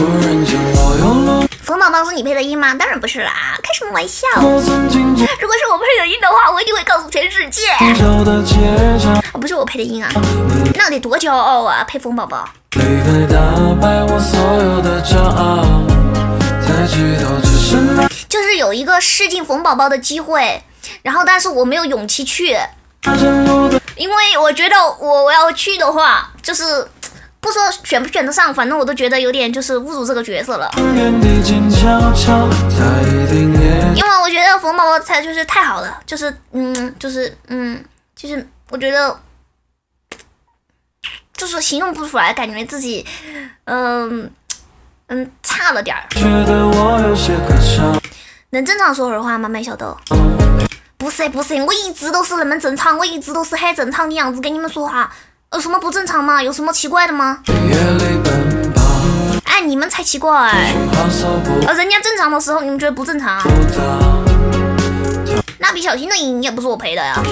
冯宝宝是你配的音吗？当然不是啦，开什么玩笑！如果是我配的音的话，我一定会告诉全世界。不是我配的音啊，那得多骄傲啊！配冯宝宝。就是有一个试镜冯宝宝的机会，然后但是我没有勇气去，因为我觉得我要去的话，就是不说选不选得上，反正我都觉得有点就是侮辱这个角色了。因为我觉得冯宝宝才就是太好了，就是我觉得就是形容不出来，感觉自己差了点儿。能正常说会儿话吗，麦小豆？不是，我一直都是那么正常，我一直都是很正常的样子跟你们说话，有什么不正常吗？有什么奇怪的吗？哎，你们才奇怪，人家正常的时候你们觉得不正常？蜡笔小新的音也不是我配的呀。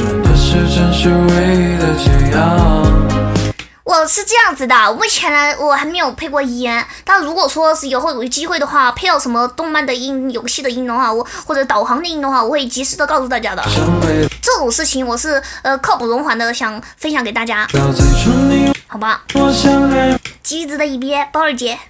我是这样子的，我以前呢我还没有配过音，但如果说是以后有机会的话，配到什么动漫的音、游戏的音的话，或者导航的音的话，我会及时的告诉大家的。这种事情我是刻不容缓的想分享给大家，好吧？机子的一边，宝儿姐。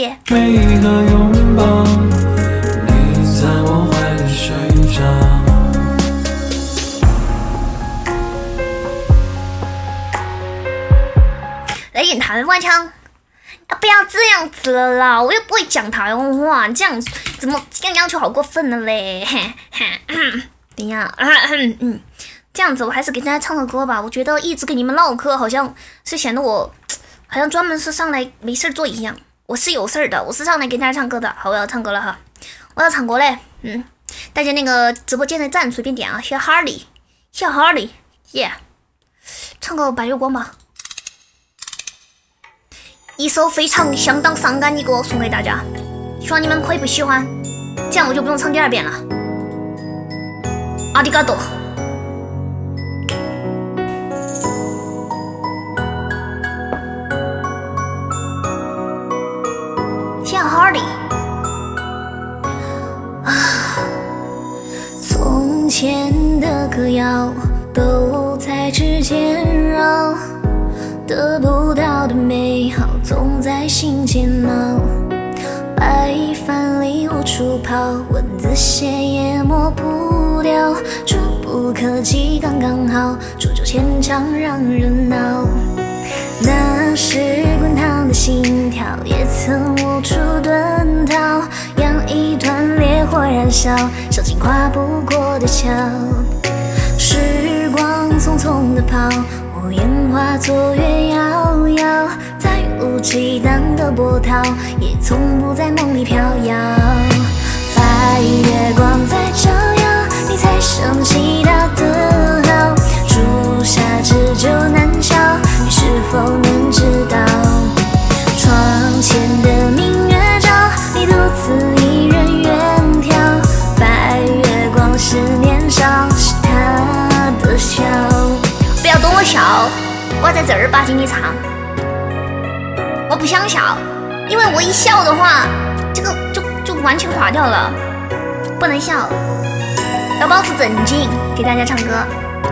来演台湾腔，不要这样子了啦！我又不会讲台湾话，这样怎么这样要求好过分了嘞？等一下，这样子我还是给大家唱个歌吧。我觉得一直跟你们唠嗑，好像是显得我好像专门是上来没事做一样。我是有事儿的，我是上来给大家唱歌的。好，我要唱歌了哈，我要唱歌嘞。大家那个直播间的赞随便点啊，小哈利，耶，唱个白月光吧。一首非常相当伤感的歌送给大家，希望你们可以不喜欢，这样我就不用唱第二遍了。阿迪嘎多。像哈利啊，从前的歌谣都在指尖绕。得不到的美好总在心间闹，白饭里无处跑，文字写也抹不掉，触不可及刚刚好，煮酒牵肠让人恼。那时滚烫的心跳也曾无处遁逃，像一团烈火燃烧，烧尽跨不过的桥。时光匆匆地跑，我烟化作月遥遥，在无忌惮的波涛，也从不在梦里飘摇。白月光在照耀，你才想起他的好。初夏之酒难消，你是否能知道？窗前的明月照，你独自一人远眺。白月光是年少，是他的笑。不要懂我笑，我要在正儿八经的唱。我不想笑，因为我一笑的话，这个就完全垮掉了，不能笑，要保持镇静，给大家唱歌。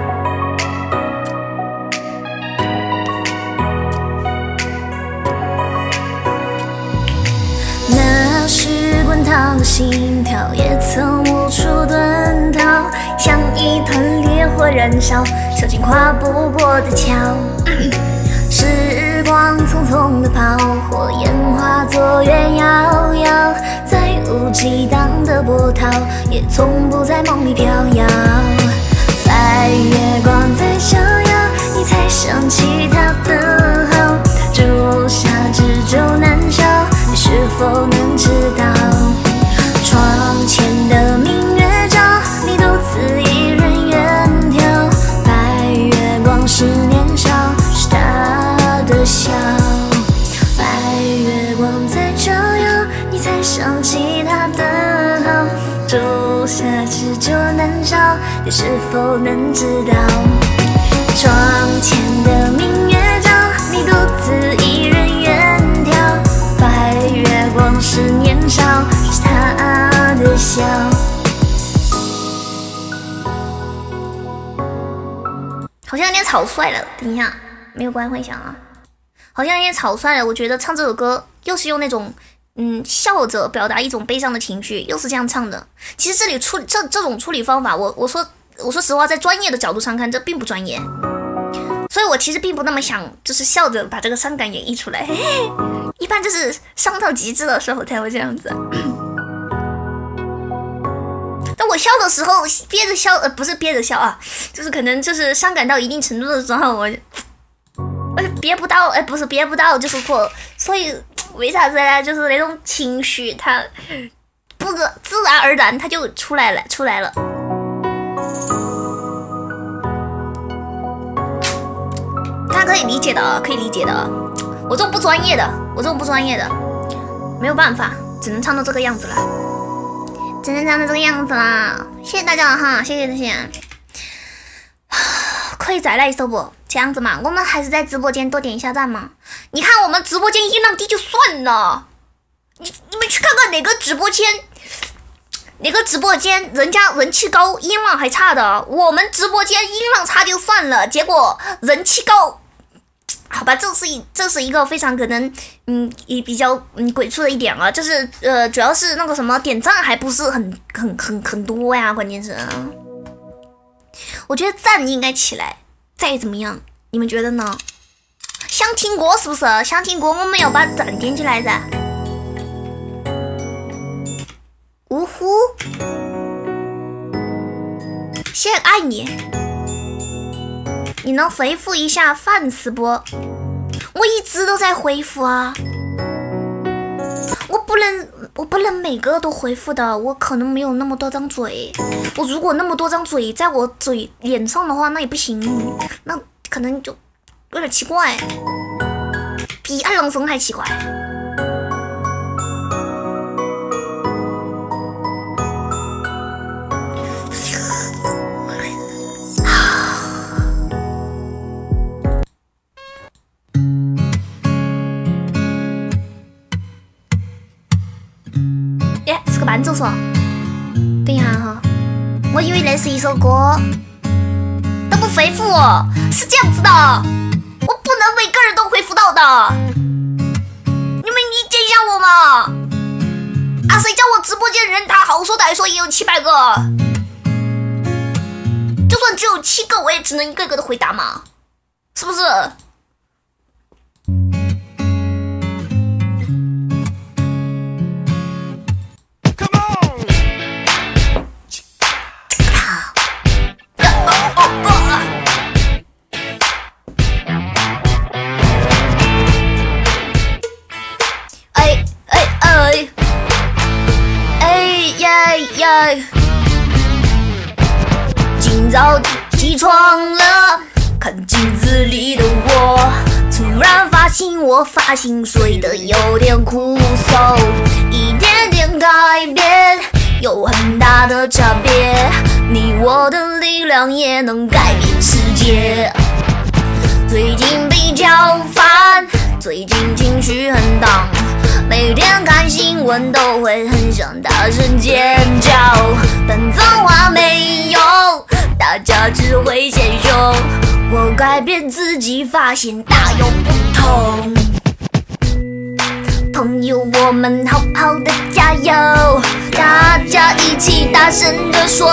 那时滚烫的心跳也曾无处遁逃，像一团烈火燃烧，烧尽跨不过的桥。时光匆匆的跑，火焰化作月遥遥，在无忌惮的波涛，也从不在梦里飘摇。白月光在照耀，你才想起他的好。初夏之酒难消，你是否能知道？窗前的明月照，你独自一人远眺。白月光是年少，是他的笑。白月光在照耀，你才想起他的好。初夏之酒难消，你是否能知道？窗前的明月照，你独自一人远眺。白月光是年少，是他的笑。好像有点草率了，等一下，没有关，回想啊，好像有点草率了。我觉得唱这首歌又是用那种笑着表达一种悲伤的情绪，又是这样唱的。其实这里这种处理方法，我说实话，在专业的角度上看，这并不专业。所以我其实并不那么想，就是笑着把这个伤感演绎出来。嘿嘿，一般就是伤到极致的时候才会这样子。但我笑的时候憋着笑，不是憋着笑啊，就是可能就是伤感到一定程度的时候，我憋不到，不是憋不到，就是错。所以为啥子呢？就是那种情绪，它不自然而然，它就出来了。大家可以理解的，可以理解的。我这种不专业的，没有办法，只能唱到这个样子了。只能唱到这个样子啦，谢谢大家哈，谢谢这些。可以再来一首不？这样子嘛，我们还是在直播间多点一下赞嘛。你看我们直播间音量低就算了，你们去看看哪个直播间人家人气高，音量还差的，我们直播间音量差就算了，结果人气高。好吧，这是一个非常可能也比较鬼畜的一点啊，就是主要是那个什么点赞还不是很多呀，关键是我觉得赞应该起来，再怎么样你们觉得呢？想听歌是不是？想听歌我们要把赞点起来噻。呜呼，谢谢爱你。你能回复一下饭吃不？我一直都在回复啊，我不能每个都回复的，我可能没有那么多张嘴。我如果那么多张嘴在我脸上的话，那也不行，那可能就有点奇怪，比二郎神还奇怪。伴奏说，等一下哈，我以为那是一首歌，都不回复我，是这样子的，我不能每个人都回复到的，你们理解一下我嘛？啊，谁叫我直播间人他好说歹说也有700个，就算只有7个，我也只能一个个的回答嘛，是不是？今早起床了，看镜子里的我，突然发现我发型睡得有点枯燥，一点点改变有很大的差别，你我的力量也能改变世界。最近比较烦，最近情绪很荡，每天看新闻都会很想大声尖叫，但脏话没用，大家只会嫌凶。我改变自己，发现大有不同。朋友，我们好好的加油，大家一起大声地说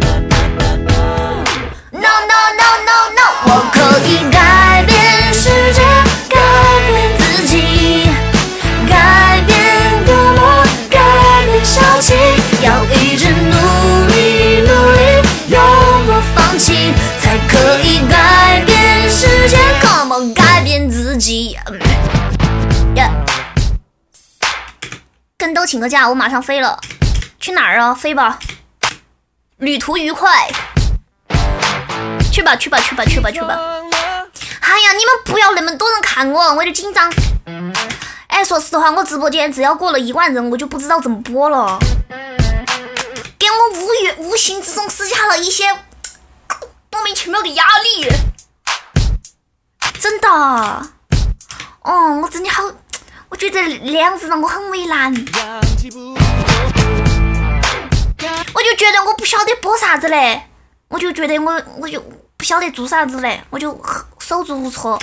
No No No No No， 我可以改变世界，改变自己，改变个梦，改变小气，要一直努力努力，永不放弃，才可以改变世界。Come on， 改变自己。跟都请个假，我马上飞了。去哪儿啊？飞吧，旅途愉快。去吧去吧去吧去吧去吧。哎呀，你们不要那么多人看我，我有点紧张。哎，说实话，我直播间只要过了1万人，我就不知道怎么播了，给我无形之中施加了一些莫名其妙的压力，真的。哦，我真的好，我觉得那样子让我很为难，我就觉得我不晓得播啥子嘞，我就觉得我就不晓得做啥子嘞，我就手足无措。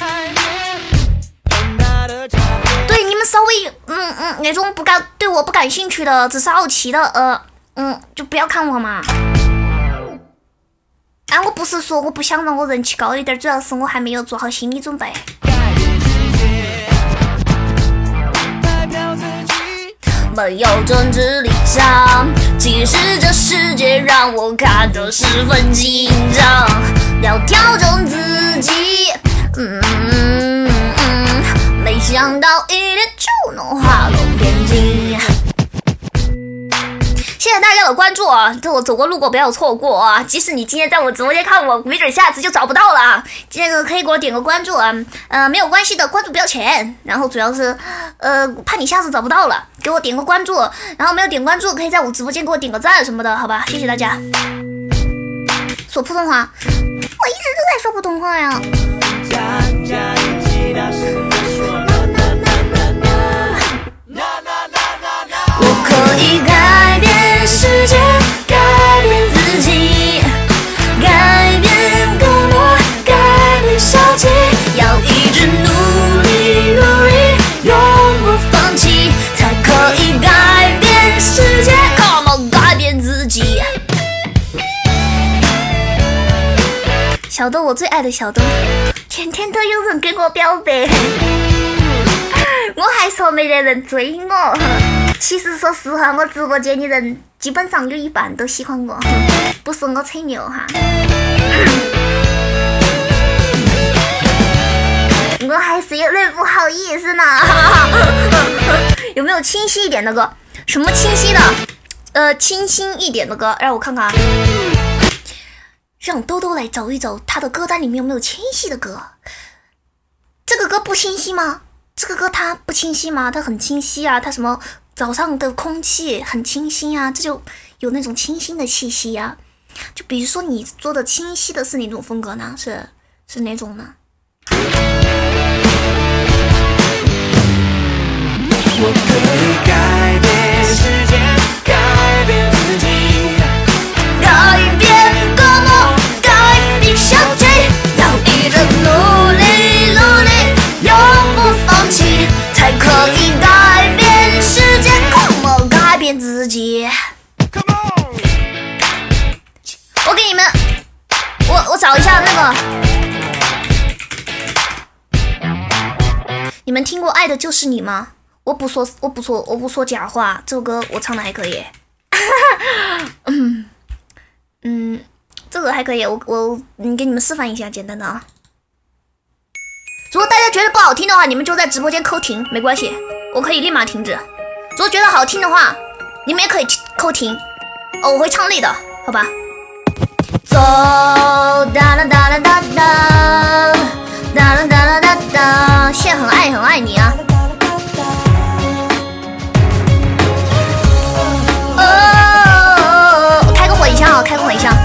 对你们稍微那种对我不感兴趣的，只是好奇的就不要看我嘛。我不是说我不想让我人气高一点，主要是我还没有做好心理准备。没有政治立场，其实这世界让我看得十分紧张。要调整自己，没想到一点就能画龙点睛。谢谢大家的关注啊！这我走过路过不要错过啊！即使你今天在我直播间看我，没准下次就找不到了啊！这个可以给我点个关注啊，没有关系的，关注不要钱。然后主要是怕你下次找不到了，给我点个关注。然后没有点关注，可以在我直播间给我点个赞什么的，好吧？谢谢大家。说普通话，我一直都在说普通话呀。我可以改变世界，改变自己，改变个我，改变小气，要一直努力努力，永不放弃，才可以改变世界。Come on， 改变自己。小豆，我最爱的小豆，天天都有人给我表白，我还说没得人追我。其实说实话，我直播间的人基本上有一半都喜欢我，不是我吹牛哈。我还是有点不好意思呢。有没有清晰一点的歌？什么清晰的？清新一点的歌，让我看看。让兜兜来找一找他的歌单里面有没有清晰的歌。这个歌不清晰吗？这个歌它不清晰吗？它很清晰啊，它什么早上的空气很清新啊，这就有那种清新的气息啊。就比如说你做的清晰的是哪种风格呢？是哪种呢？我可以改变世界，改变自己，改变个我，改变小气，要一直努力努力，永不放弃，才可以改变世界。Come on， 改变自己。我给你们，我找一下那个，你们听过《爱的就是你》吗？我不说假话，这首歌我唱的还可以。这个还可以，我给你们示范一下，简单的啊。如果大家觉得不好听的话，你们就在直播间扣停，没关系，我可以立马停止。如果觉得好听的话，你们也可以扣停。哦，我会唱累的，好吧？走，哒啦哒啦哒哒，哒啦哒啦哒哒，现在很爱你啊。开个混响啊，开个混响。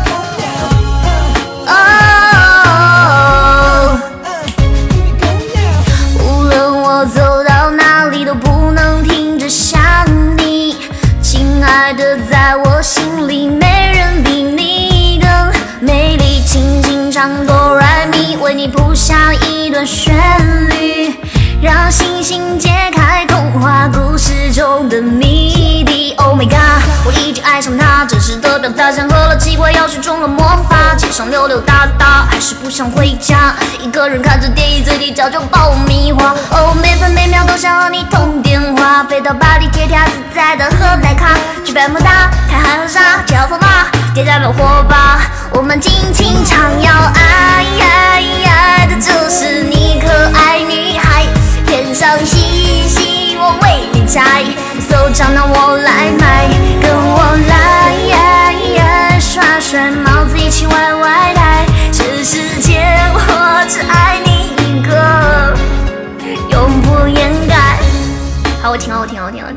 无论我走到哪里都不能停止想你，亲爱的，在我心里没人比你更美丽。轻轻唱哆来咪，为你谱下一段旋律，让星星揭开童话故事中的谜底。Oh my god， 我已经爱上他，真实的表达像喝了奇怪药水中的魔法，街上溜溜达达，还是不想回家，一个人看着电影，嘴里嚼着爆米花。哦，每分每秒都想和你通电话，飞到巴黎铁塔自在的喝奶咖，去百慕大看海和沙，跳走马，点燃了火把，我们尽情唱摇爱爱的就是你，可爱女孩，天上星星我为你摘，手掌让我来买，跟我来耍帅，帽子一起歪歪戴，这世界我只爱你一个，永不掩盖。好，我停了。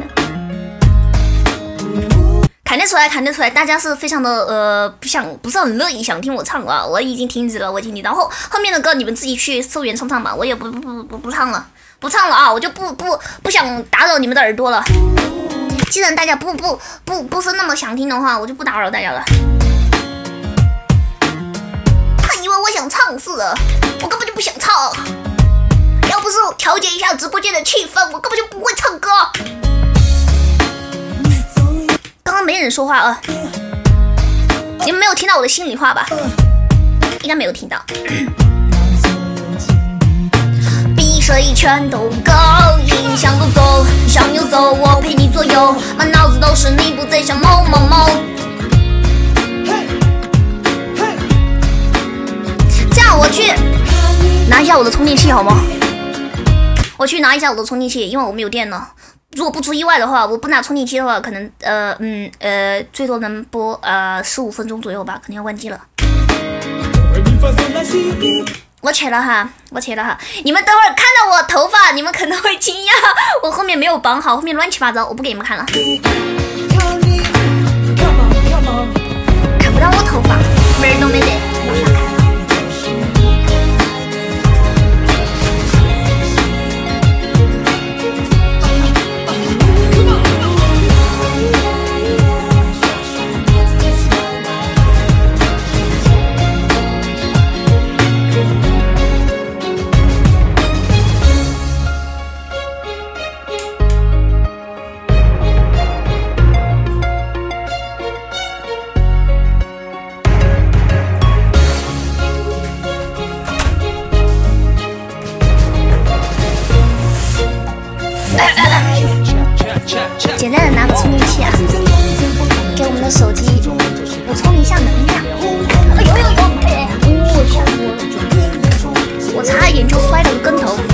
看得出来，大家是非常的不是很乐意想听我唱啊，我已经停止了，然后后面的歌你们自己去搜原唱吧，我也不唱了。 不唱了啊，我就不想打扰你们的耳朵了。既然大家不是那么想听的话，我就不打扰大家了。他以为我想唱似的，我根本就不想唱。要不是调节一下直播间的气氛，我根本就不会唱歌。刚刚没人说话啊，你们没有听到我的心里话吧？应该没有听到。比谁全都够，影响都走，向右走，我陪你左右，满脑子都是你不再想某某某。这样我去拿一下我的充电器好吗？我去拿一下我的充电器，因为我没有电了。如果不出意外的话，我不拿充电器的话，可能最多能播15分钟左右吧，肯定要关机了。我切了哈，你们等会儿看到我头发，你们可能会惊讶，我后面没有绑好，后面乱七八糟，我不给你们看了。看不到我头发，门儿都没得，往下看。简单的拿个充电器啊，给我们的手机补充一下能量。哎呦，吓死我了！我差一点就摔了个跟头。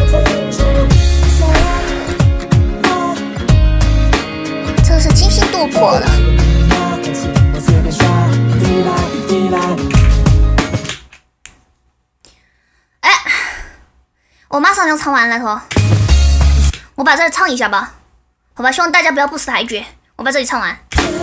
这是惊心动魄的。哎，我马上就唱完了，头。我把这唱一下吧。好吧，希望大家不要不识抬举，我把这里唱完。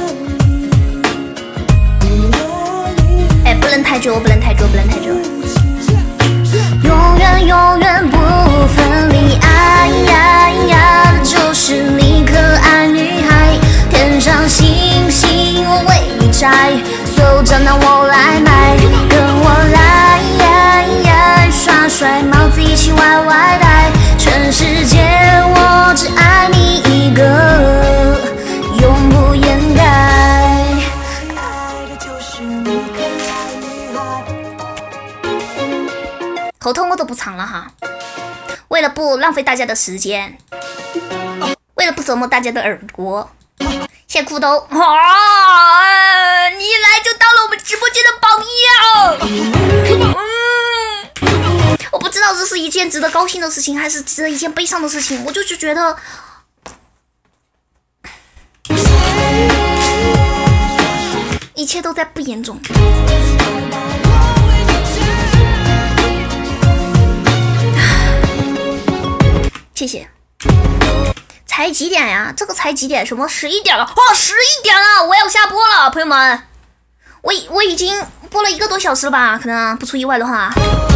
哎，不能抬举，我不能抬举，我不能抬举。永远永远不分离，哎呀呀，那就是你可爱女孩。天上星星我为你摘，所有账单我来买，跟我来呀呀，耍帅，帽子一起歪歪戴，全世界我只爱你一个，永不掩盖。头痛我都不唱了哈，为了不浪费大家的时间，为了不折磨大家的耳朵，谢裤兜啊！你一来就当了我们直播间的榜样。我不知道这是一件值得高兴的事情，还是值得一件悲伤的事情，我就觉得。一切都在不言中。谢谢。才几点呀？这个才几点？什么11点了？哦，11点了，我要下播了，朋友们。我已经播了1个多小时了吧？可能不出意外的话。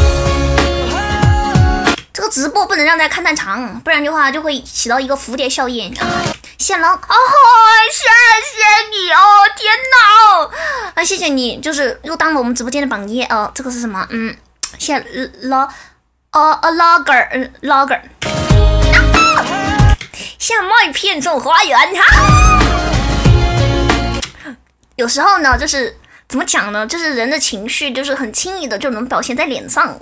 这个直播不能让大家看太长，不然的话就会起到一个蝴蝶效应。谢狼哦，谢谢你哦，天哪！啊，谢谢你，就是又当了我们直播间的榜一哦。这个是什么？谢谢logger，现在麦片种花园哈。有时候呢，就是怎么讲呢？就是人的情绪，就是很轻易的就能表现在脸上。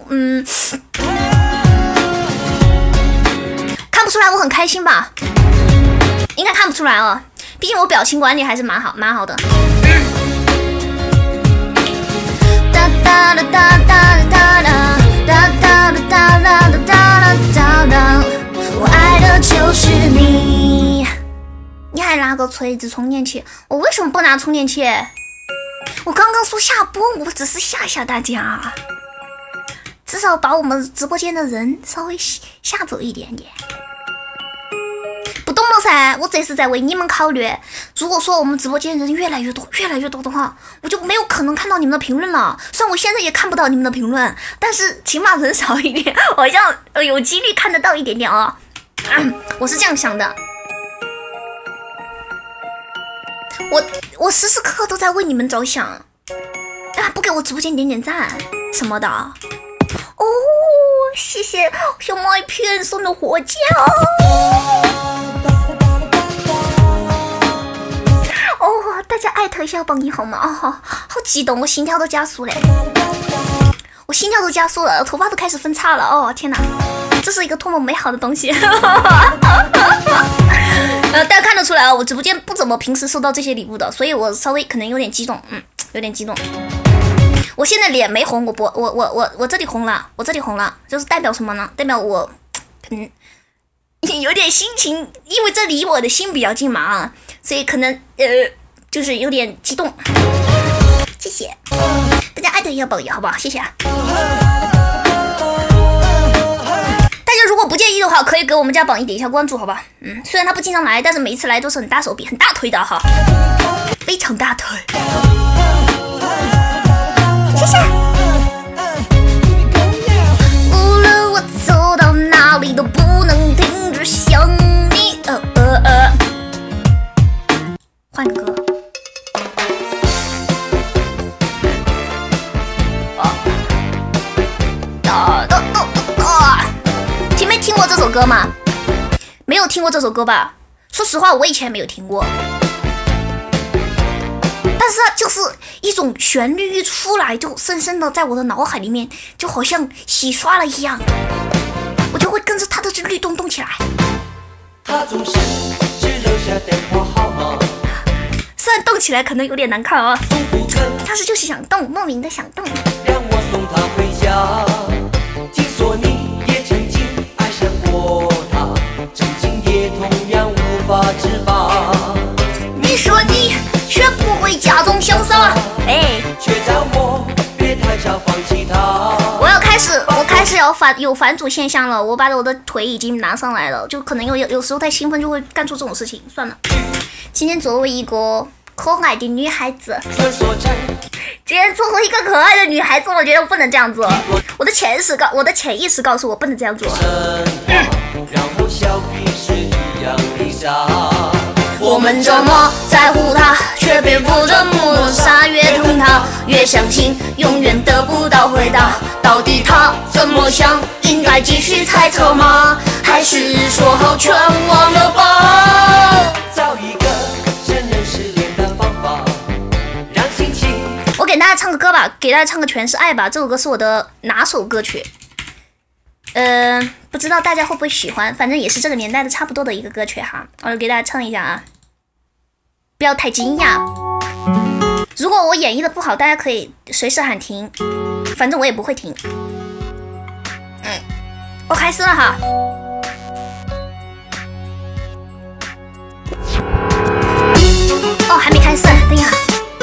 看不出来我很开心吧？应该看不出来哦，毕竟我表情管理还是蛮好的。哒哒哒哒哒哒哒哒哒哒哒哒哒，我爱的就是你。你还拿个锤子充电器，我为什么不拿充电器？我刚刚说下播，我只是吓吓大家，至少把我们直播间的人稍微吓走一点点。不懂了噻，我这是在为你们考虑。 如果说我们直播间人越来越多的话，我就没有可能看到你们的评论了。虽然我现在也看不到你们的评论，但是起码人少一点，好像有几率看得到一点点啊。我是这样想的，我时时刻刻都在为你们着想啊！不给我直播间点点赞什么的哦，谢谢小麦片送的火箭哦，大家艾特一下榜一好吗？好激动，我心跳都加速嘞，我心跳都加速了，头发都开始分叉了哦！天哪，这是一个多么美好的东西！大家看得出来啊，我直播间不怎么平时收到这些礼物的，所以我稍微可能有点激动，有点激动。我现在脸没红，我这里红了，就是代表什么呢？代表我可能有点心情，因为这离我的心比较近嘛啊，所以可能就是有点激动。谢谢大家艾特一下宝爷好不好？谢谢啊。大家如果不介意的话，可以给我们家榜一点一下关注，好吧？虽然他不经常来，但是每一次来都是很大手笔、很大腿的哈，非常大腿。谢谢。无论我走到哪里，都不能停止想你。换歌。听过这首歌吗？没有听过这首歌吧？说实话，我以前没有听过。但是它就是一种旋律一出来，就深深的在我的脑海里面，就好像洗刷了一样，我就会跟着它的律动动起来。他总是只留下电话号码，虽然动起来可能有点难看啊，但是就是想动，莫名的想动。让我送他回家，听说你也曾经爱上过他，曾经也同样无法自拔。你说你学不会假装潇洒，却叫我别太早放弃他。我开始有反祖现象了，我把我的腿已经拿上来了，就可能有时候太兴奋就会干出这种事情。算了，今天作为一个可爱的女孩子，今天作为一个可爱的女孩子，我觉得我不能这样做。我的潜意识告诉我不能这样做。我们这么在乎他，却别不得抹杀，越疼他越相信永远得不到回答。到底他怎么想？应该继续猜测吗？还是说好全忘了吧？找一个承认失恋的方法，让心情。我给大家唱个歌吧，给大家唱个《全是爱》吧。这首歌是我的拿手歌曲。不知道大家会不会喜欢，反正也是这个年代的差不多的一个歌曲哈。我就给大家唱一下啊，不要太惊讶。如果我演绎的不好，大家可以随时喊停，反正我也不会停。我开始了哈。哦，还没开始，等一下。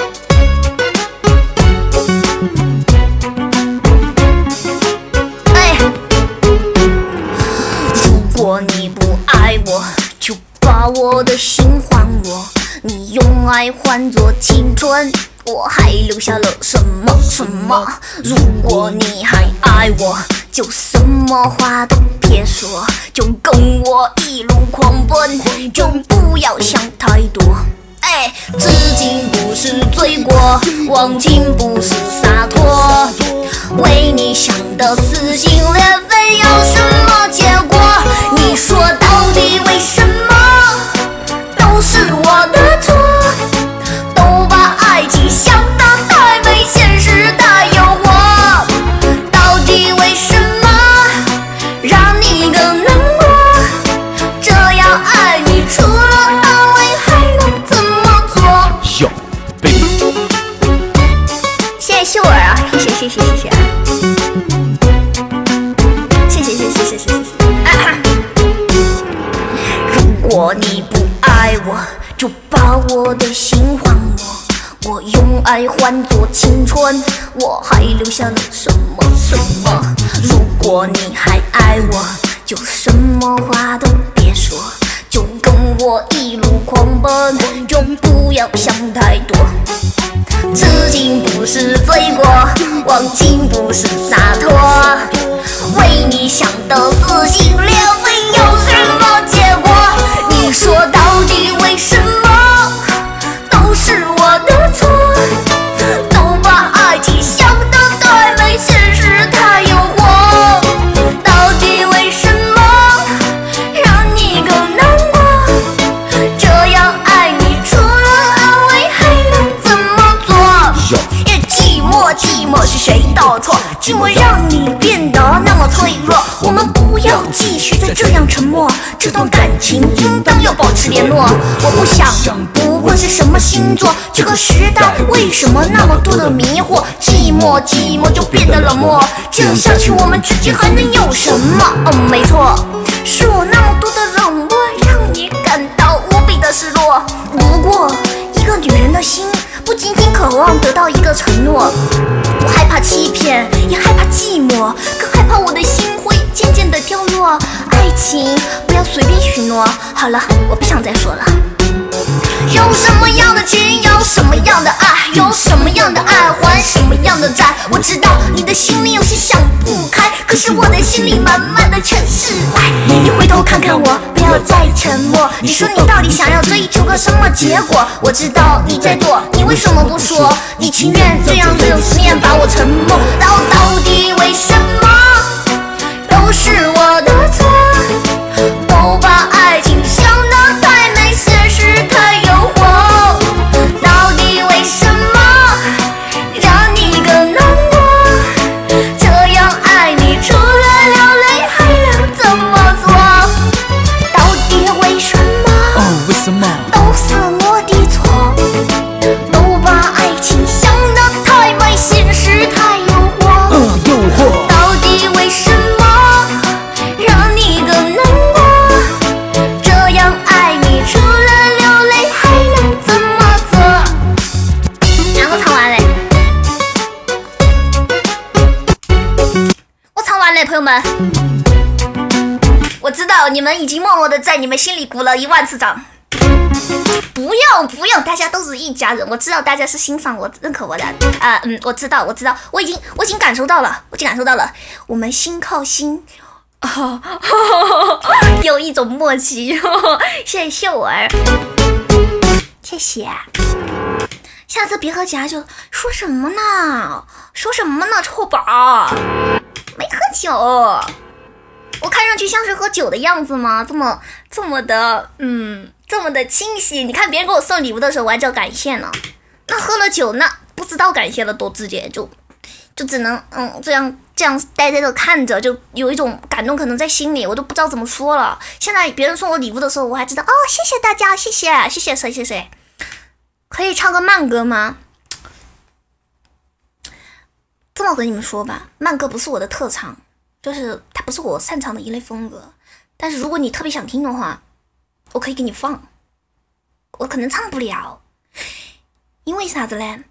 如果你不爱我，就把我的心还我。你用爱换作青春，我还留下了什么什么？如果你还爱我，就什么话都别说，就跟我一路狂奔，就不要想太多。知情不是罪过，忘情不是洒脱，为你想的撕心裂肺，有什么结果？你说到底为什么都是我的错？都把爱情想得太美，现实太诱惑。到底为什么让你更难过？这样爱你除了安慰还能怎么做？小 baby， 谢谢秀儿啊，谢谢。如果你不爱我，就把我的心还我。我用爱换作青春，我还留下了什么什么？如果你还爱我，就什么话都别说，就跟我一路狂奔， 混中不要想太多。痴情不是罪过，忘情不是洒脱。为你想到撕心裂肺，有什么结果？你说到底为什么都是我的错？都把爱情想得太美，现实太诱惑。到底为什么让你更难过？这样爱你除了安慰还能怎么做？寂寞是谁的错？寂寞让你变得那么脆弱。我们不要继续再这样沉默，这段感情应当要保持联络。我不想，不问是什么星座，这个时代为什么那么多的迷惑？寂寞就变得冷漠，这样下去我们之间还能有什么？没错，是我那么多的冷漠，让你感到无比的失落。不过，一个女人的心不仅仅渴望得到一个承诺，我害怕欺骗，也害怕寂寞，更害怕我的心会渐渐的掉落。爱情不要随便许诺。好了，我不想再说了。有什么样的情，有什么样的爱，有什么样的爱还什么样的债。我知道你的心里有些想不开，可是我的心里满满的全是爱。你回头看看我，不要再沉默。你说你到底想要追求个什么结果？我知道你在躲，你为什么不说？你情愿这样用思念把我沉默。到底为什么都是我的错？都把爱情想得太美，现实太诱惑。到底为什么让你更难过？这样爱你除了流泪还能怎么做？到底为什么？ 为什么都是我的错？都把爱情想得太美，现实太诱惑。 诱惑。 到底为什么让你更难过？这样爱你除了流泪还能怎么做？然后唱完嘞，我唱完嘞，朋友们，我知道你们已经默默的在你们心里鼓了10000次掌。不用，大家都是一家人。我知道大家是欣赏我、认可我的我知道，我已经感受到了，我们心靠心，有一种默契。谢谢秀儿，谢谢。下次别喝假酒。说什么呢？臭宝，没喝酒。我看上去像是喝酒的样子吗？这么的清晰。你看别人给我送礼物的时候，我还叫感谢呢。那喝了酒，那不知道感谢了多直接，就只能这样呆在这看着，就有一种感动，可能在心里，我都不知道怎么说了。现在别人送我礼物的时候，我还知道谢谢大家，谢谢谁。可以唱个慢歌吗？这么和你们说吧，慢歌不是我的特长，就是它不是我擅长的一类风格。但是如果你特别想听的话，我可以给你放。我可能唱不了，因为啥子呢？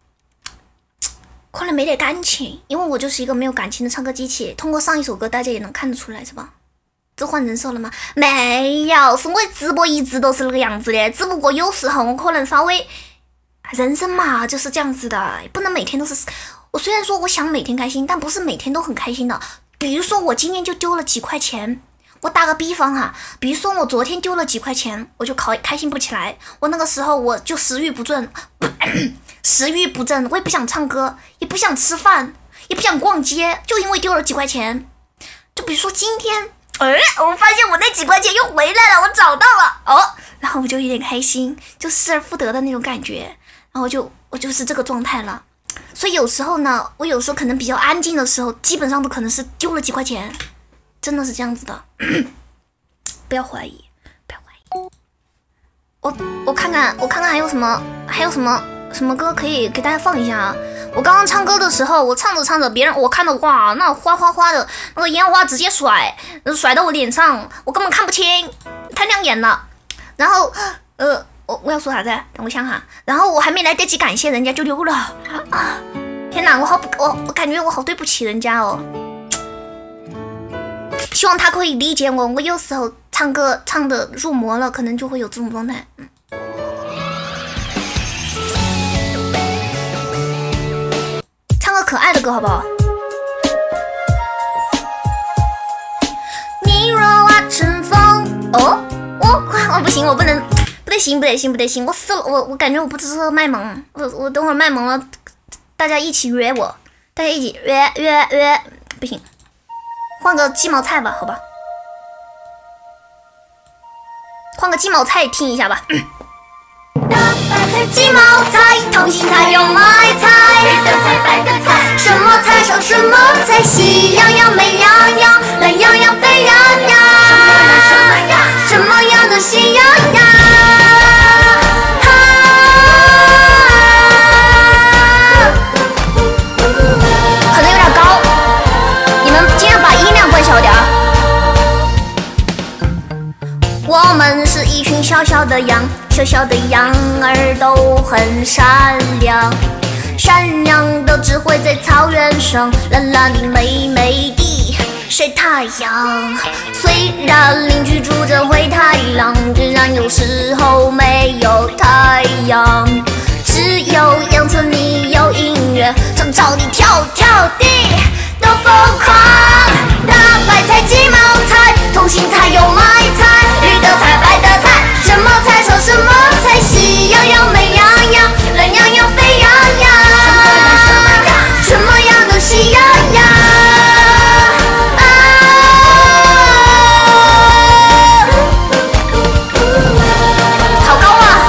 可能没得感情，因为我就是一个没有感情的唱歌机器。通过上一首歌，大家也能看得出来，是吧？这换人设了吗？没有，是我直播一直都是那个样子的，只不过有时候我可能稍微，人生嘛就是这样子的，不能每天都是。我虽然说我想每天开心，但不是每天都很开心的。比如说我今天就丢了几块钱。我打个比方哈，比如说我昨天丢了几块钱，我就开心不起来。我那个时候我就食欲不振，我也不想唱歌，也不想吃饭，也不想逛街，就因为丢了几块钱。就比如说今天，我发现我那几块钱又回来了，我找到了然后我就有点开心，就失而复得的那种感觉。然后我就是这个状态了。所以有时候呢，我有时候可能比较安静的时候，基本上都可能是丢了几块钱。真的是这样子的，不要怀疑。我看看还有什么歌可以给大家放一下啊？我刚刚唱歌的时候，我唱着别人我看到哇，那花的那个烟花直接甩到我脸上，我根本看不清，太亮眼了。然后我要说啥子？等我想哈。然后我还没来得及感谢人家就溜了啊！天哪，我感觉我好对不起人家哦。希望他可以理解我，我有时候唱歌唱的入魔了，可能就会有这种状态。 可爱的歌好不好？你若化成风，哦，我不行，我不能，不得行，我死了，我感觉我不适合卖萌，我等会儿卖萌了，大家一起约我，大家一起约，不行，换个鸡毛菜吧，好吧，换个鸡毛菜听一下吧。鸡毛菜，通心菜，油麦菜，绿的菜，白的菜，什么菜少什么菜，喜洋洋，美洋洋，懒洋洋，沸洋洋，什么样的喜洋洋？可能有点高，你们尽量把音量关小点。我们是一群小小的羊，小小的羊儿都很善良，善良的只会在草原上懒懒地美美地晒太阳。虽然邻居住着灰太狼，居然有时候没有太阳，只有羊村里有音乐，唱唱地跳跳地多疯狂。大白菜，鸡毛菜，通心菜，油麦菜，绿的菜，白的菜，什么菜少什么菜，喜洋洋，美洋洋，懒洋洋，沸洋洋，什么样的喜洋洋？好高啊！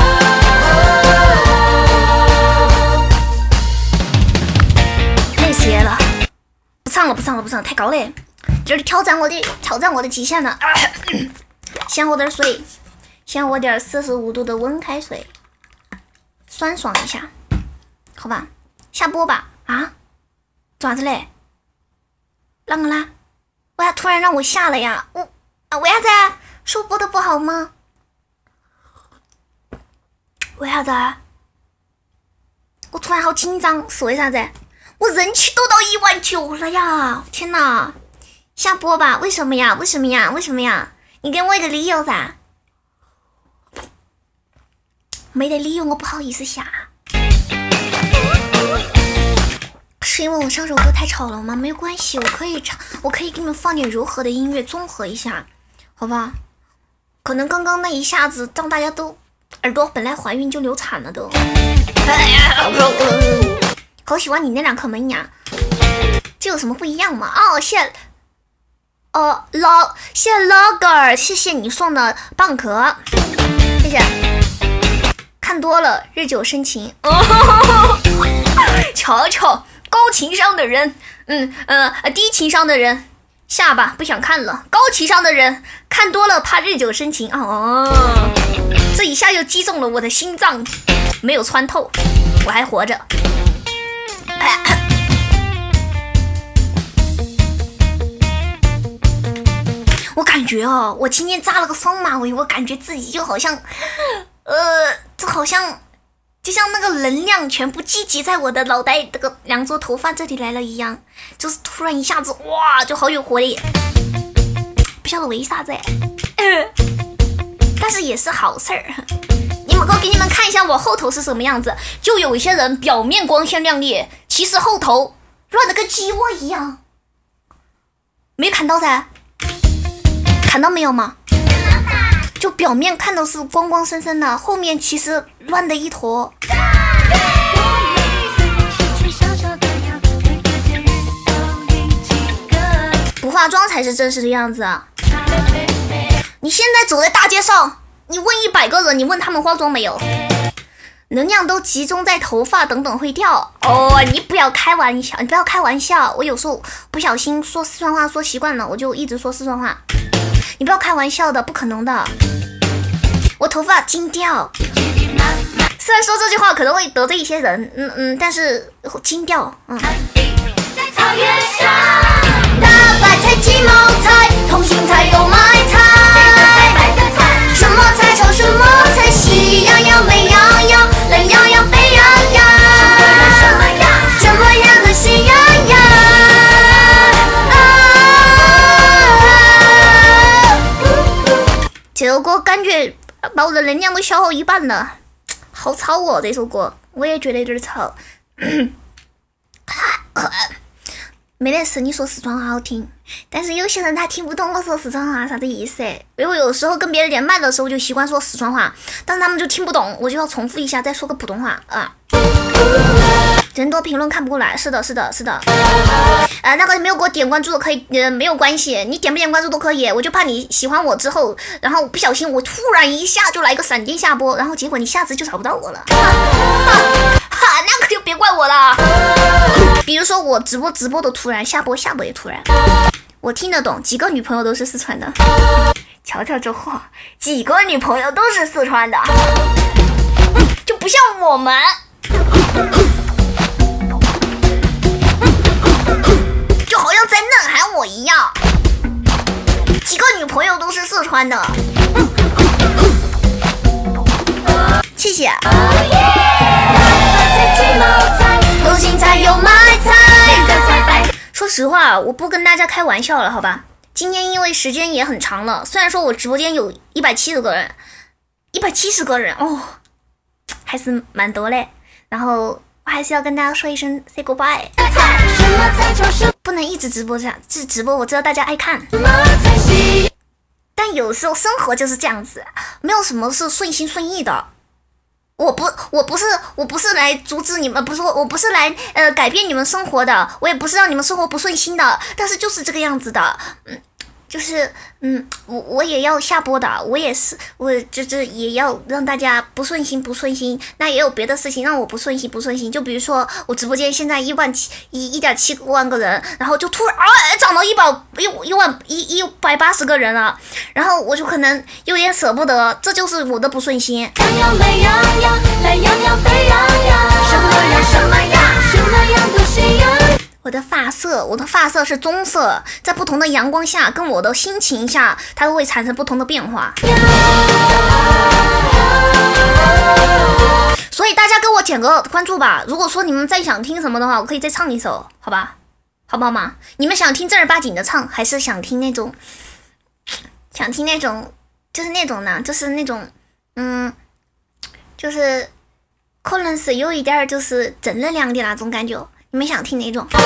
累死爷了，不唱了，太高了，这是挑战我的极限了。先喝点水，先喝点45度的温开水，酸爽一下，好吧？下播吧。啊？做啥子嘞？啷个啦？为啥突然让我下了呀？为啥子啊？是我播的不好吗？为啥子啊？我突然好紧张，是为啥子？我人气都到19000了呀！天哪！下播吧？为什么呀？你给我一个理由噻！没得理由，我不好意思下。是因为我上首歌太吵了吗？没有关系，我可以唱，我可以给你们放点柔和的音乐，综合一下，好吧？可能刚刚那一下子让大家都耳朵本来怀孕就流产了都。好喜欢你那两颗门牙，这有什么不一样吗？哦，谢谢 Logger， 谢谢你送的蚌壳，谢谢。看多了日久生情，瞧瞧高情商的人，低情商的人下吧，不想看了。高情商的人看多了怕日久生情，这一下就击中了我的心脏，没有穿透，我还活着。我感觉我今天扎了个双马尾，我感觉自己就好像，这好像就像那个能量全部聚集在我的脑袋这个两撮头发这里来了一样，就是突然一下子哇，就好有活力，不晓得为啥子但是也是好事儿。我给你们看一下我后头是什么样子，就有一些人表面光鲜亮丽，其实后头乱得跟鸡窝一样，没看到噻？看到没有吗？就表面看到是光光生生的，后面其实乱的一坨。不化妆才是真实的样子啊！你现在走在大街上，你问100个人，你问他们化妆没有？能量都集中在头发，等等会掉。你不要开玩笑，我有时候不小心说四川话说习惯了，我就一直说四川话。你不要开玩笑的，不可能的。我头发精掉，虽然说这句话可能会得罪一些人，但是精掉，在草原上，大白菜、鸡毛菜、通心菜、油麦菜，什么菜炒什么菜，喜洋洋、美洋洋、懒洋洋、沸洋洋，什么样的喜洋洋？这首歌感觉把我的能量都消耗一半了，好吵哦！这首歌我也觉得有点吵。 没得事，你说四川话好听，但是有些人他听不懂我说四川话啥子意思。因为我有时候跟别人连麦的时候就习惯说四川话，但是他们就听不懂，我就要重复一下再说个普通话啊。人多评论看不过来，是的。那个没有给我点关注的可以，没有关系，你点不点关注都可以，我就怕你喜欢我之后，然后不小心我突然一下就来个闪电下播，然后结果你下次就找不到我了。那可就别怪我了。比如说我直播的突然，下播也突然。我听得懂，几个女朋友都是四川的。瞧瞧这话，几个女朋友都是四川的，就不像我们。就好像在呐喊我一样，几个女朋友都是四川的。谢谢。流行才有买菜。说实话，我不跟大家开玩笑了，好吧？今天因为时间也很长了，虽然说我直播间有170个人，170个人哦，还是蛮多嘞。然后我还是要跟大家说一声 say goodbye。不能一直直播这样，这直播我知道大家爱看，但有时候生活就是这样子，没有什么是顺心顺意的。我不是来阻止你们，我不是来改变你们生活的，我也不是让你们生活不顺心的，但是就是这个样子的，就是我也要下播的，我就是也要让大家不顺心，那也有别的事情让我不顺心，就比如说我直播间现在1.7万个人，然后就突然涨到180个人了，然后我就可能有点舍不得，这就是我的不顺心。懒洋美洋洋，懒洋洋沸洋洋，什么样都行呀。我的发色是棕色，在不同的阳光下跟我的心情下，它会产生不同的变化。所以大家给我点个关注吧，如果说你们再想听什么的话，我可以再唱一首，好吧？好不好嘛？你们想听正儿八经的唱，还是想听那种就是那种呢，就是那种就是可能是有一点就是正能量的那种感觉。你们想听哪种？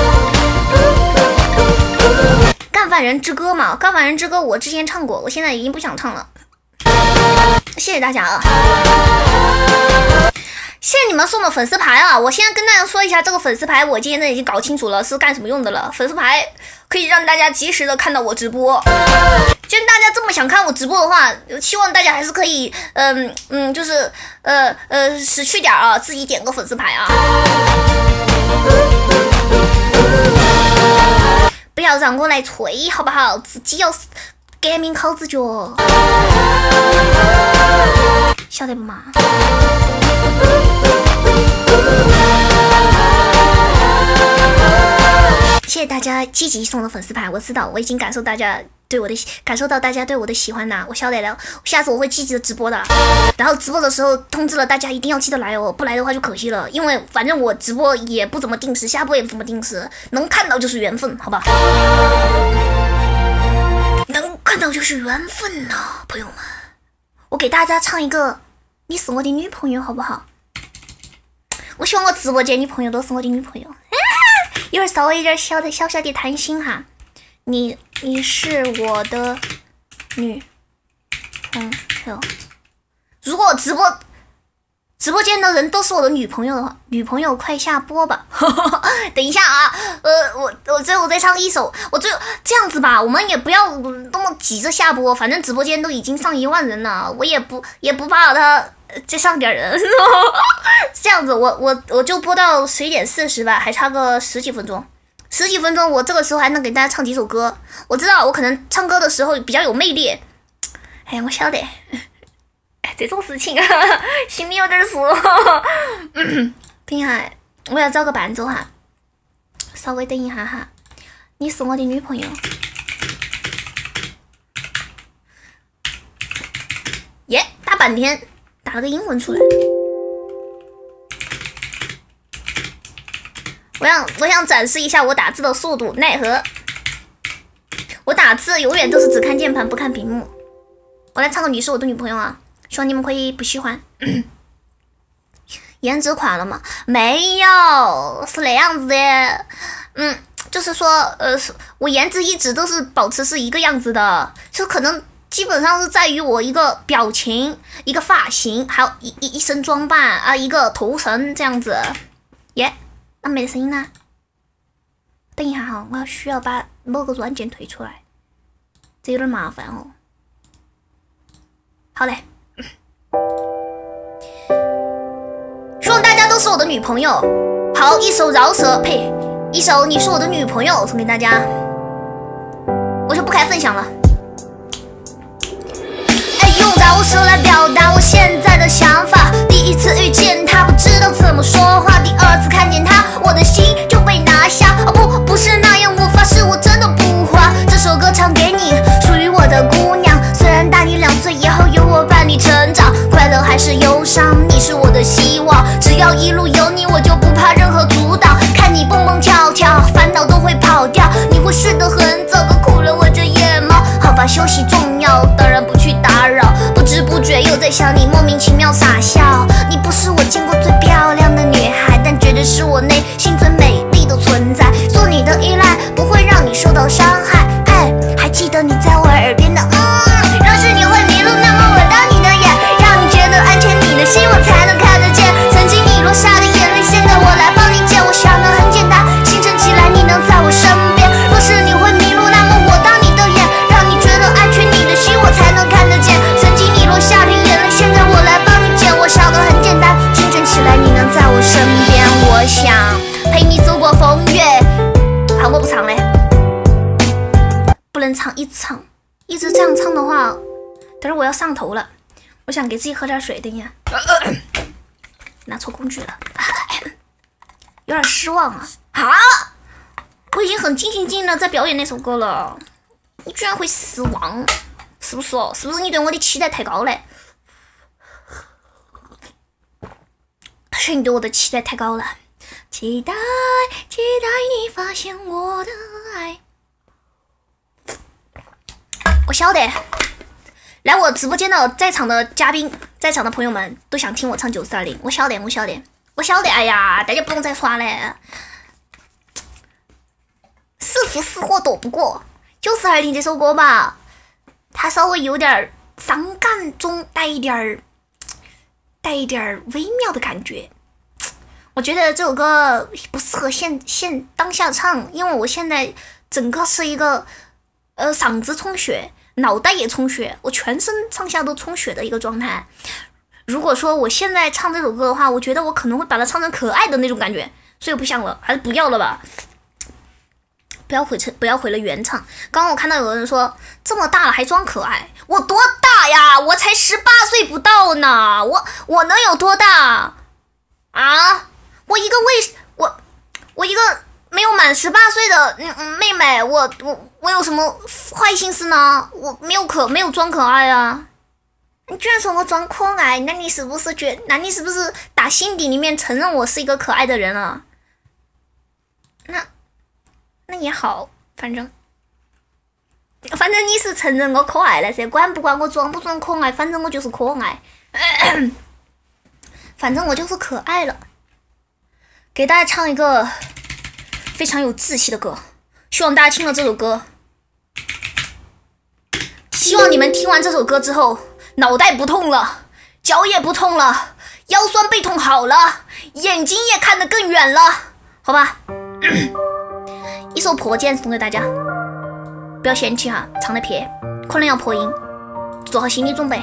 干饭人之歌嘛，干饭人之歌我之前唱过，我现在已经不想唱了。谢谢大家啊！谢谢你们送的粉丝牌啊！我现在跟大家说一下，这个粉丝牌我今天已经搞清楚了是干什么用的了。粉丝牌可以让大家及时的看到我直播。既然大家这么想看我直播的话，希望大家还是可以，就是识趣点啊，自己点个粉丝牌啊。不要让我来催，好不好？自己要改名考自觉，晓得不嘛？谢谢大家积极送的粉丝牌，我知道我已经感受到大家对我的喜欢呐，我晓得了，下次我会积极的直播的，然后直播的时候通知了大家一定要记得来哦，不来的话就可惜了，因为反正我直播也不怎么定时，下播也不怎么定时，能看到就是缘分，好吧？能看到就是缘分呐，朋友们，我给大家唱一个你是我的女朋友好不好？我希望我直播间女朋友都是我的女朋友，一会儿稍微有点小小的贪心哈，你是我的女朋友。如果直播间的人都是我的女朋友的话，女朋友快下播吧。等一下啊，我最后再唱一首，这样子吧，我们也不要那么急着下播，反正直播间都已经上1万人了，我也不怕他再上点人。这样子我就播到11点40吧，还差个十几分钟，我这个时候还能给大家唱几首歌。我知道我可能唱歌的时候比较有魅力，哎呀，我晓得这种事情心里有点数。等一下，我要找个伴奏哈，稍微等一下哈。你是我的女朋友，耶，打半天打了个英文出来。我想展示一下我打字的速度，奈何我打字永远都是只看键盘不看屏幕。我来唱个你是我的女朋友啊，希望你们可以不喜欢。 颜值垮了吗？没有，是那样子的。就是说，我颜值一直都是保持是一个样子的，就可能基本上是在于我一个表情、一个发型，还有一身装扮啊，一个头绳这样子。耶，那没声音呢？等一下哈，我需要把某个软件退出来，这有点麻烦哦。好嘞，希望大家都是我的女朋友。好，一首饶舌，呸，一首你是我的女朋友送给大家，我就不开分享了。用饶舌来表达我现在的想法。第一次遇见他，不知道怎么说话；第二次看见他，我的心就被拿下。不是那样，我发誓我真的不花。这首歌唱给你，属于我的姑娘。虽然大你2岁，以后有我伴你成长，快乐还是忧伤，你是我的希望。只要一路有你，我就不怕任何阻挡。看你蹦蹦跳跳，烦恼都会跑掉。你会睡得很早，可苦了我这夜猫。好吧，休息重要，当然不去打扰。不知不觉又在想你，莫名其妙傻笑。你不是我见过最漂亮的女孩，但绝对是我内心最美丽的存在。做你的依赖不会让你受到伤害。还记得你在我耳边的若是你会迷路，那么我当你的眼，让你觉得安全，你的心我才能看得见。曾经你落下的眼泪，现在我来帮你捡。我想的很简单，清晨起来你能在我身边。若是你会迷路，那么我当你的眼，让你觉得安全，你的心我才能看得见。曾经你落下的眼泪，现在我来帮你捡。我想的很简单，清晨起来你能在我身边。我想陪你走过风月。好，我不唱嘞，不能唱，一直唱，一直这样唱的话，等会我要上头了。我想给自己喝点水，等一下，拿错工具了，有点失望啊！我已经很尽心尽力的在表演那首歌了，你居然会失望，是不是哦？是不是你对我的期待太高了？是你对我的期待太高了，期待你发现我的爱。我晓得，来我直播间的在场的嘉宾，在场的朋友们都想听我唱9220，我晓得，哎呀，大家不用再刷了，是福是祸躲不过。9220这首歌吧，它稍微有点伤感中带一点微妙的感觉。我觉得这首歌不适合当下唱，因为我现在整个是一个嗓子充血，脑袋也充血，我全身上下都充血的一个状态。如果说我现在唱这首歌的话，我觉得我可能会把它唱成可爱的那种感觉，所以我不想了，还是不要了吧。不要毁了原唱。刚刚我看到有人说这么大了还装可爱，我多大呀？我才18岁不到呢，我能有多大啊？我一个没有满18岁的妹妹，我有什么坏心思呢？我没有装可爱啊！你居然说我装可爱，那你是不是打心底里面承认我是一个可爱的人了？那也好，反正你是承认我可爱了噻，管不管我装不装可爱，反正我就是可爱，反正我就是可爱了。给大家唱一个非常有志气的歌，希望大家听了这首歌，希望你们听完这首歌之后，脑袋不痛了，脚也不痛了，腰酸背痛好了，眼睛也看得更远了，好吧？一首破茧送给大家，不要嫌弃哈，唱得撇，可能要破音，做好心理准备。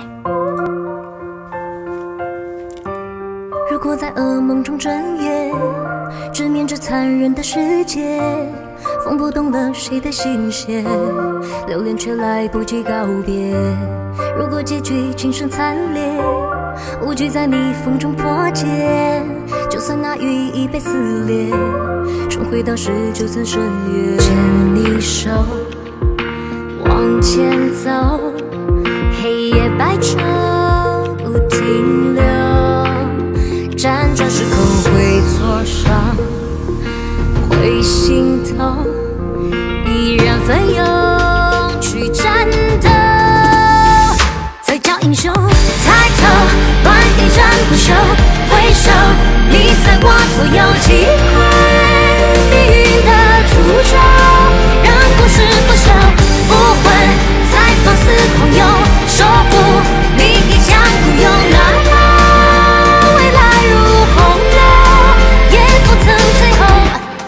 如果在噩梦中睁眼，直面这残忍的世界，风不动了谁的心弦，留恋却来不及告别。如果结局今生惨烈，无惧在逆风中破茧，就算那羽翼被撕裂，重回到19层深渊。牵你手，往前走，黑夜白昼不停留，辗转时空会挫伤，会心痛，依然奋勇去战斗。再叫英雄，抬头，万一战不休。 回首，你在我左右，击溃命运的诅咒，让故事不朽，不会再放肆狂游，守护你一腔孤勇，哪怕未来如洪流，也不曾退后。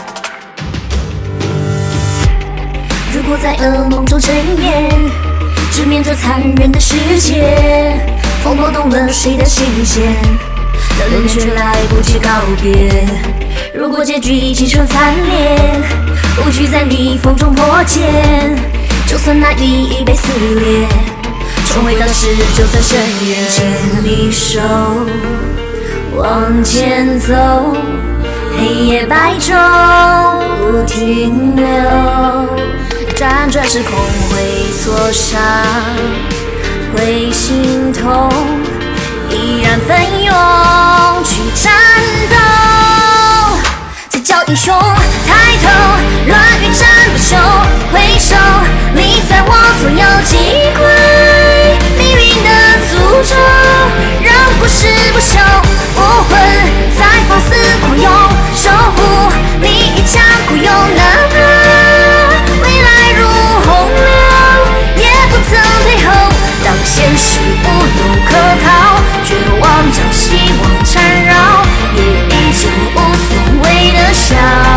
如果在噩梦中睁眼，直面这残忍的世界，风拨动了谁的心弦，留恋却来不及告别。如果结局已经成惨烈，无需在逆风中破茧，就算那意义被撕裂，重回当时就在深渊。牵你手，往前走，黑夜白昼不停留，辗转时空会挫伤，会心痛，依然奋勇去战斗，才叫英雄。抬头，乱云战不休，回首，你在我左右，击溃命运的诅咒，让故事不朽，无魂再放肆狂涌，守护你一腔孤勇，哪怕未来如洪流，也不曾退后。当现实无路可逃，绝望将希望缠绕，也依旧无所谓的笑。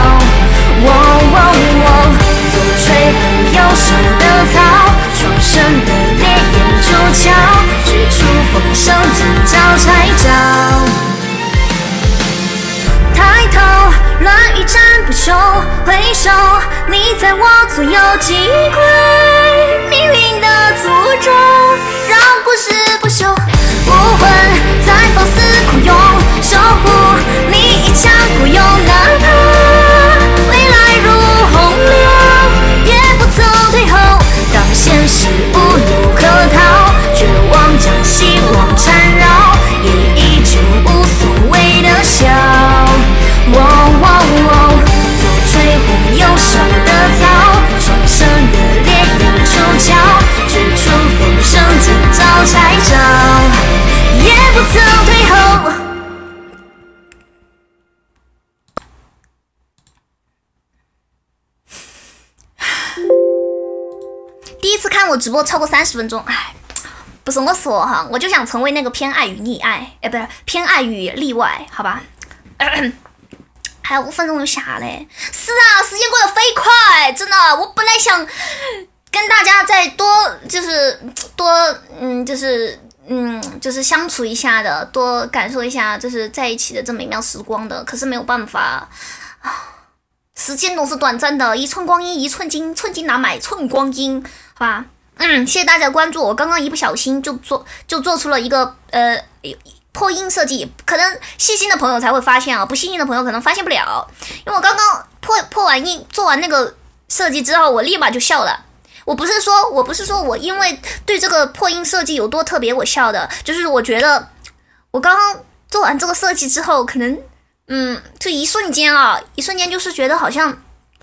左吹后右手的草，双生的烈焰出鞘，绝处逢生今朝拆招。抬头，乱雨战不休，回首，你在我左右，击溃命运的诅咒，让故事不朽，无魂再放肆狂涌，守护你一腔孤勇，哪怕未来如洪流，也不曾退后。当现实无路可逃，绝望将希望缠绕，也依旧无所谓的笑。左吹红右手的草，双生的烈焰出鞘，绝处逢生今朝拆招，也不曾退后。第一次看我直播超过30分钟，哎，不是我说哈，我就想成为那个偏爱与溺爱，不是偏爱与例外，好吧？还有5分钟就下嘞。是啊，时间过得飞快，真的。我本来想跟大家再多就是相处一下的，多感受一下就是在一起的这美妙时光的，可是没有办法时间总是短暂的，一寸光阴一寸金，寸金难买寸光阴，好吧？谢谢大家的关注。我刚刚一不小心就做出了一个破音设计，可能细心的朋友才会发现啊，不细心的朋友可能发现不了。因为我刚刚破完音，做完那个设计之后，我立马就笑了。我不是说我因为对这个破音设计有多特别我笑的，就是我觉得我刚刚做完这个设计之后，可能就一瞬间就是觉得好像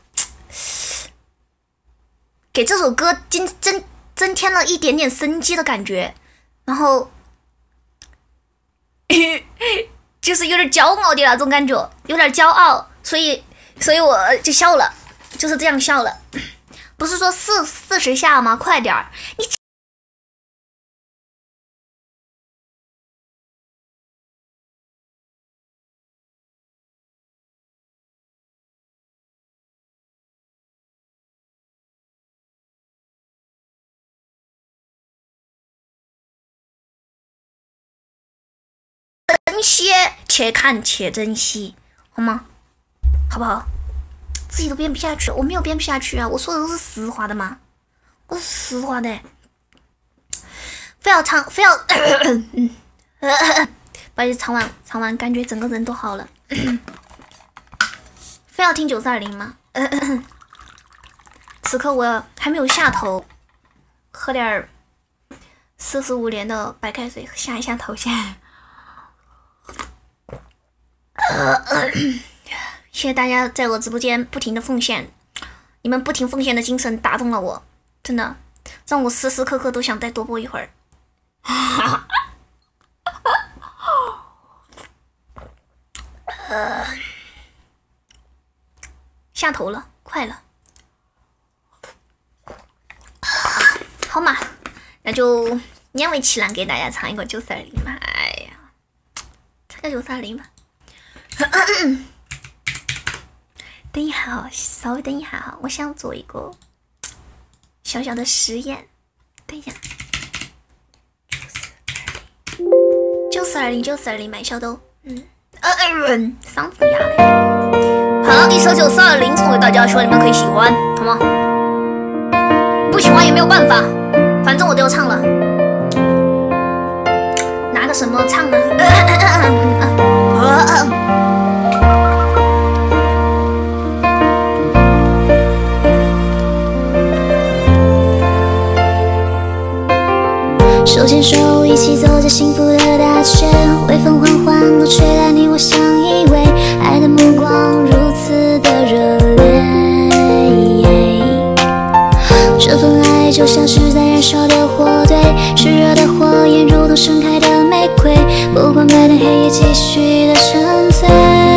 给这首歌增添了一点点生机的感觉，然后就是有点骄傲的那种感觉，有点骄傲，所以我就笑了，就是这样笑了。不是说40下吗？快点儿，你珍惜，且看且珍惜，好吗？好不好？自己都编不下去，我没有编不下去啊！我说的都是实话的嘛，我是实话的。非要不好意思，唱完感觉整个人都好了。非要听942吗？此刻我还没有下头，喝点45年的白开水下一下头先。谢谢大家在我直播间不停的奉献，你们不停奉献的精神打动了我，真的让我时时刻刻都想再多播一会儿。 下头了，快了。好嘛，那就勉为其难给大家唱一个940吧。哎呀，唱个940吧。等一下哦，稍微等一下哈，我想做一个小小的实验。等一下，940买小豆，嗓子哑了。好了，一首940送给大家，希望你们可以喜欢，好吗？不喜欢也没有办法，反正我都要唱了。拿个什么唱呢？ 手牵手一起走在幸福的大街，微风缓缓地吹来，你我相依偎，爱的目光如此的热烈。这份爱就像是在燃烧的火堆，炽热的火焰如同盛开的玫瑰，不管白天黑夜继续的沉醉。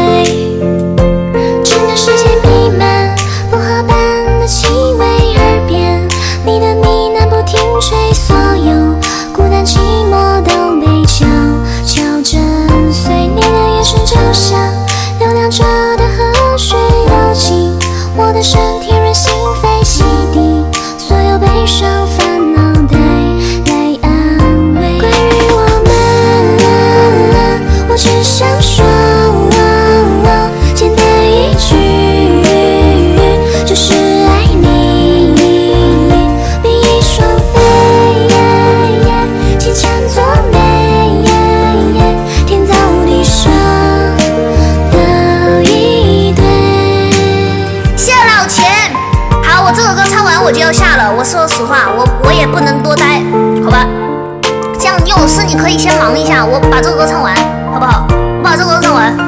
整个世界弥漫薄荷般的气味，耳边你的呢喃不停吹，所有孤单寂寞都被悄悄震碎。你的眼神就像流淌着的河水，流进我的身体润心扉，洗涤所有悲伤烦恼，带来安慰。关于我们，我只想说简单一句，就是爱你，比翼双飞，情缠作美，天造地设的一对。 谢了老钱。好，我这首歌唱完我就要下了。我说实话，我也不能多待，好吧？这样你有事你可以先忙一下，我把这首歌唱完，好不好？我把这首歌唱完。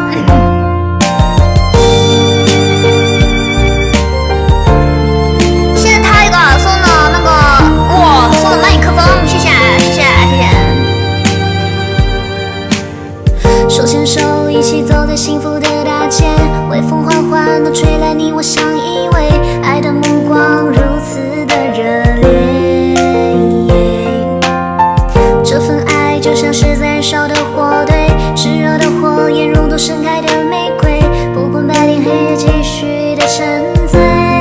谢谢 Tiger 送的那个，哇，送的麦克风，谢谢。 手牵手一起走在幸福的大街，微风缓缓地吹来，你我相依偎，爱的目光如此的热烈。这份爱就像是在燃烧的火堆，炽热的火焰如同盛开的玫瑰，不管白天黑夜继续的沉醉。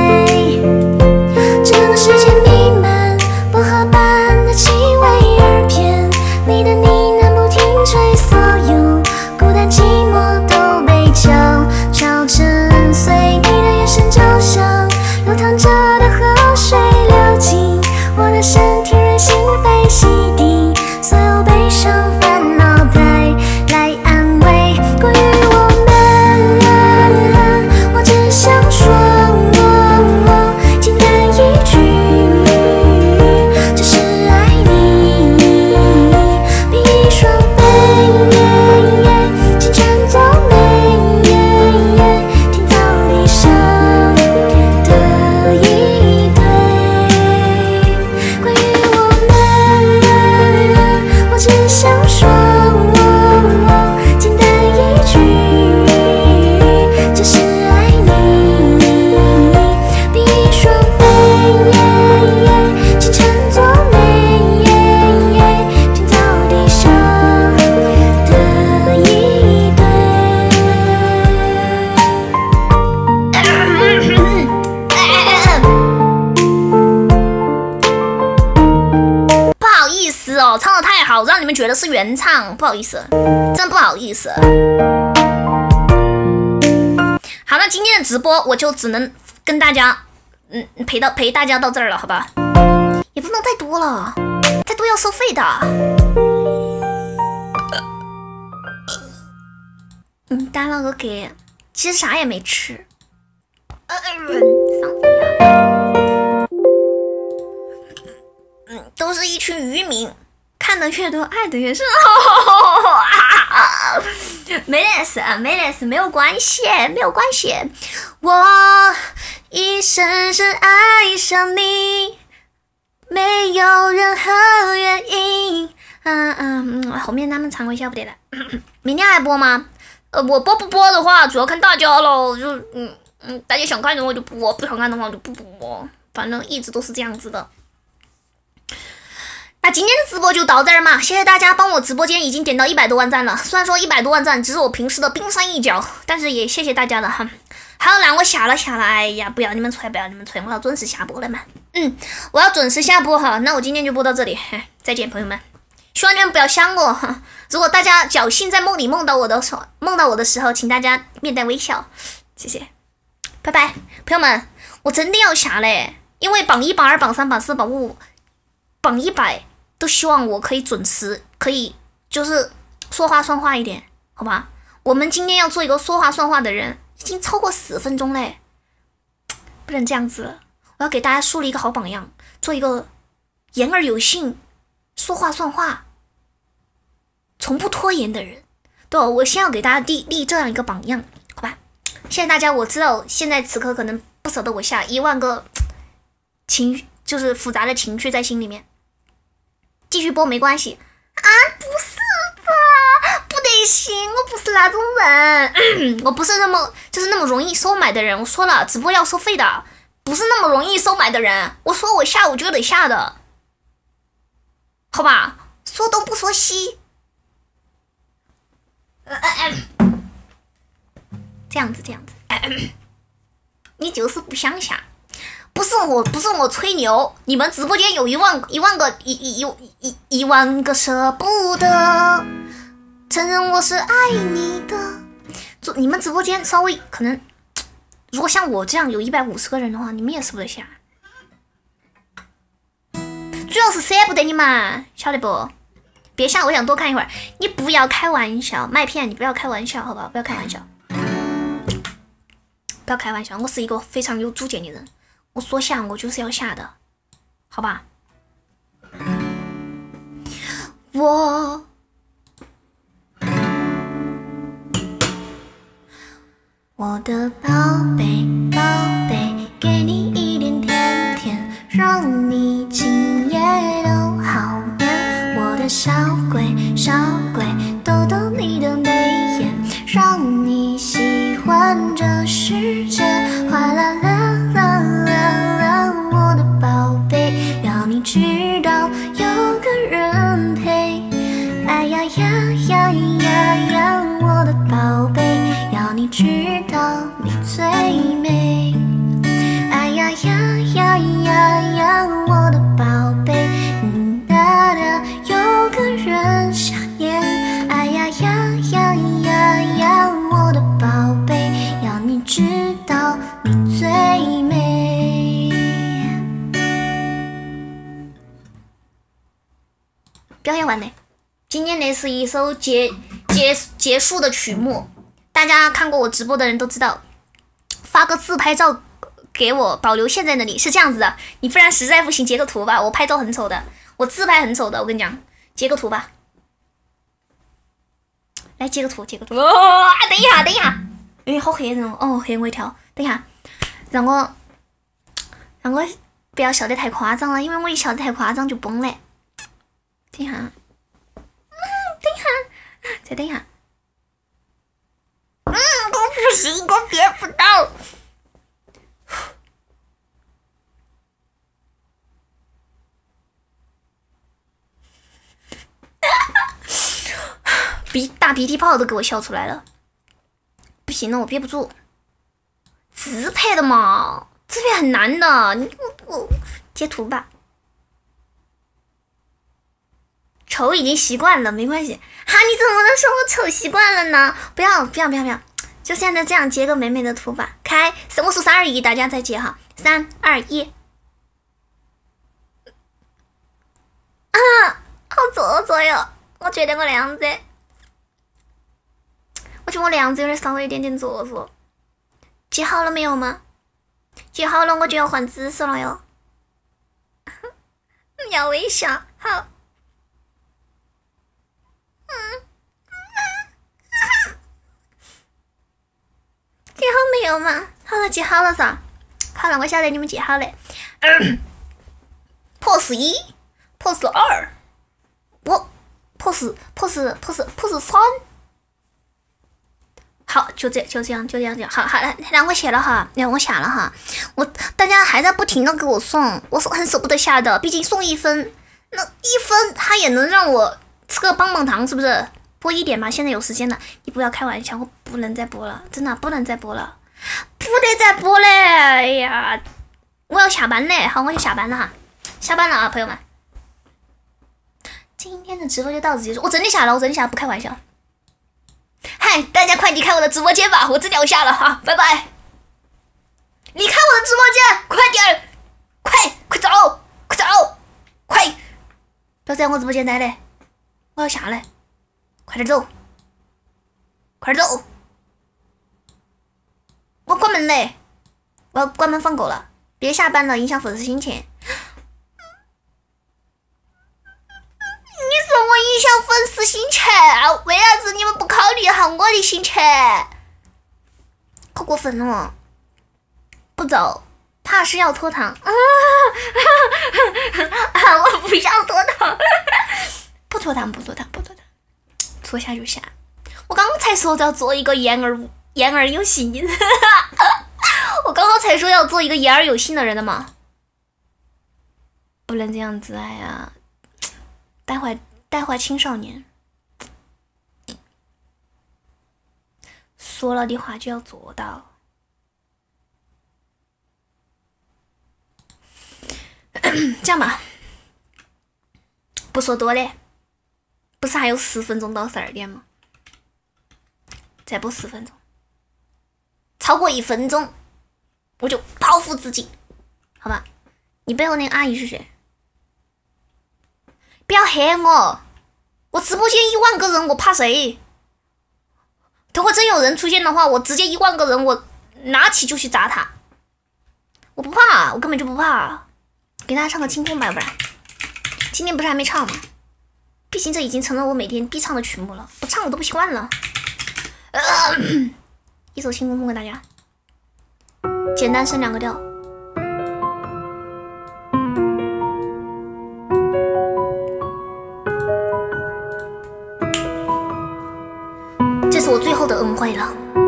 整个世界弥漫薄荷般的气味，耳边你的呢喃不停吹，所有孤单寂寞都被悄悄震碎。你的眼神就像流淌着的河水，流进我的身体润心扉，洗涤所有悲伤烦恼，带来安慰。关于我们，我只想说简单一句，就是爱你，比翼双飞，情缠作美，天造地设的一对。关于我们，我只想说简单一句，就是爱你，比翼双飞，情缠作美，天造地设的一对。 不好意思哦，唱的太好，让你们觉得是原唱，不好意思，真不好意思。好，那今天的直播我就只能跟大家，陪大家到这儿了，好吧？也不能太多了，太多要收费的。打了个嗝，其实啥也没吃。嗓子哑。都是一群渔民，看的越多，爱的越深。没得事，没有关系。我已深深爱上你，没有任何原因。后面他们唱过一下不得了。明天还播吗？ 我播不播的话，主要看大家咯，就大家想看的话就播，不想看的话就不播，反正一直都是这样子的。那今天的直播就到这儿嘛，谢谢大家帮我直播间已经点到100多万赞了。虽然说100多万赞只是我平时的冰山一角，但是也谢谢大家了哈。还有让我下了，哎呀，不要你们催，我要准时下播了嘛。我要准时下播哈。那我今天就播到这里，再见朋友们。希望你们不要想我哈。如果大家侥幸在梦里梦到我的时候，请大家面带微笑，谢谢，拜拜，朋友们，我真的要下嘞，因为榜1、榜2、榜3、榜4、榜5、榜100。都希望我可以准时，可以就是说话算话一点，好吧？我们今天要做一个说话算话的人，已经超过10分钟嘞，不能这样子了。我要给大家树立一个好榜样，做一个言而有信、说话算话、从不拖延的人。对，我先要给大家立这样一个榜样，好吧？谢谢大家，我知道现在此刻可能不舍得我下1万个就是复杂的情绪在心里面。继续播没关系啊，不是吧？不得行，我不是那种人，我不是那么容易收买的人。我说了，直播要收费的，不是那么容易收买的人。我说我下午就得下的，好吧？说东不说西，这样子，你就是不想下。不是我吹牛，你们直播间有1万个舍不得，承认我是爱你的。你们直播间稍微可能，如果像我这样有150个人的话，你们也舍不得下。主要是舍不得你们，晓得不？别下，我想多看一会儿。你不要开玩笑，麦片，你不要开玩笑，好吧？不要开玩笑，不要开玩笑。我是一个非常有主见的人。我说下我就是要下的，好吧？我的宝贝，给你一点甜甜，让你今夜都好眠。我的小鬼，逗逗你的眉眼，让你喜欢这世界，哗啦啦。我的宝贝，要你知道有个人陪。哎呀呀，我的宝贝，要你知道你最美。哎呀呀，我的宝贝，有个人想念。哎呀呀，我的宝贝，要你知道你最美。表演完嘞，今天那是一首结束的曲目，大家看过我直播的人都知道，发个自拍照给我，保留现在那里是这样子的，你不然实在不行截个图吧，我拍照很丑的，我自拍很丑的，我跟你讲，截个图吧，来截个图，等一下，哎，好黑人哦，黑我一跳，等一下，让我不要笑得太夸张了，因为我一笑得太夸张就崩了。等一下，再等一下，我不行，我憋不到。大鼻涕泡都给我笑出来了，不行了，我憋不住。自拍的嘛，自拍很难的，我截图吧。丑已经习惯了，没关系。哈，你怎么能说我丑习惯了呢？不要，就现在这样截个美美的图吧。开，我数3、2、1，大家再截哈。3、2、1。啊，好做作哟！我觉得我那样子有点稍微有点做作。截好了没有吗？截好了，我就要换姿势了哟。要微笑，好。截好没有嘛？好了，截好了噻。好了，我晓得你们截好了。pose 1 pose 2，我 pose 3， 就这样，好，让我下了哈，大家还在不停的给我送，我很舍不得下的，毕竟送1分，那1分他也能让我吃个棒棒糖，是不是？播1点吧，现在有时间了，你不要开玩笑，我不能再播了，真的不能再播了，不得再播嘞！哎呀，我要下班嘞，好，我就下班了哈，下班了啊，朋友们，今天的直播就到此结束，我真的下了，不开玩笑。嗨，大家快离开我的直播间吧，我真的要下了哈，拜拜！离开我的直播间，快点，快走，快！不要在我直播间待嘞，我要下来，快点走，我关门嘞，我要关门放狗了，别下班了，影响粉丝心情。你说我影响粉丝心情，为啥子你们不考虑好我的心情？可过分了，不走，怕是要拖堂。我不想拖堂，不拖堂，拖下就下。我刚才说要做一个言而有信，我刚好才说要做一个言而有信的人的嘛，不能这样子，哎呀。带坏青少年，说了的话就要做到。这样吧，不说多嘞，不是还有10分钟到12点吗？再播10分钟，超过1分钟我就报复自己，好吧？你背后那个阿姨是谁？不要黑我直播间1万个人，我怕谁？等会真有人出现的话，我直接1万个人，我拿起就去砸他。我不怕，我根本就不怕。给大家唱个清风吧，要不然今天不是还没唱吗？毕竟这已经成了我每天必唱的曲目了，不唱我都不习惯了。一首清风送给大家，简单升2个调。这是我最后的恩惠了。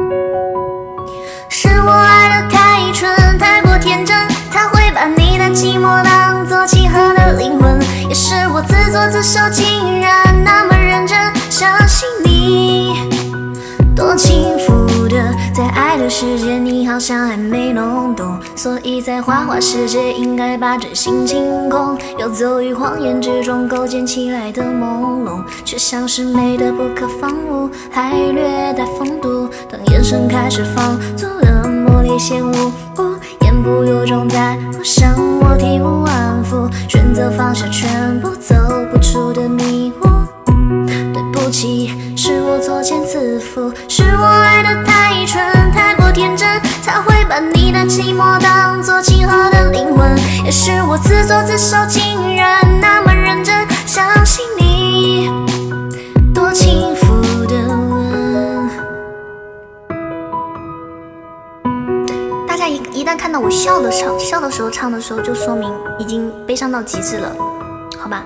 是我爱的太纯，太过天真，才会把你的寂寞当作契合的灵魂。也是我自作自受，竟然那么认真相信你。多轻浮的，在爱的世界你好像还没弄懂，所以在花花世界应该把真心清空。游走于谎言之中构建起来的朦胧，却像是美的不可方物，还略带风度。当眼神开始放纵了魔力显无辜，言不由衷在路上我体无完肤，选择放下全部走不出的迷雾。对不起，是我作茧自缚，是我爱的太纯，太过天真，才会把你的寂寞当作契合的灵魂。也是我自作自受，竟然那么认真相信你。多轻浮的吻，大家一旦看到我笑的时候唱的时候，就说明已经悲伤到极致了，好吧？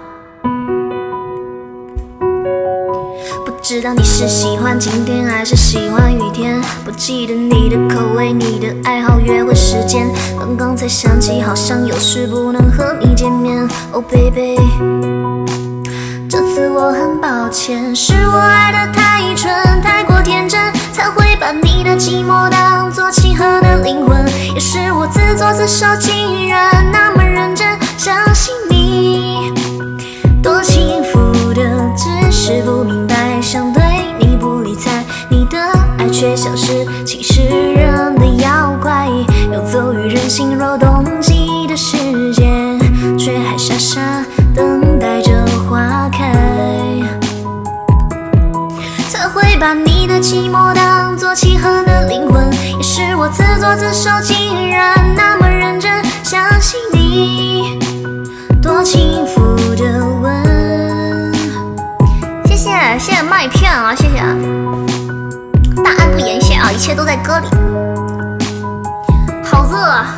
不知道你是喜欢晴天还是喜欢雨天，不记得你的口味，你的爱好，约会时间。刚刚才想起，好像有事不能和你见面。Oh baby， 这次我很抱歉，是我爱的太纯，太过天真，才会把你的寂寞当作契合的灵魂。也是我自作自受，竟然那么认真相信你。多轻浮的，只是不明白，想对你不理睬，你的爱却像是侵蚀人的妖怪，游走于人心若冬季的世界，却还傻傻等待着花开，才会把你的寂寞当作契合的灵魂。也是我自作自受，竟然那么认真相信你。多轻浮的吻，谢谢麦片啊，谢谢啊，大安不言谢啊，一切都在歌里。好热啊！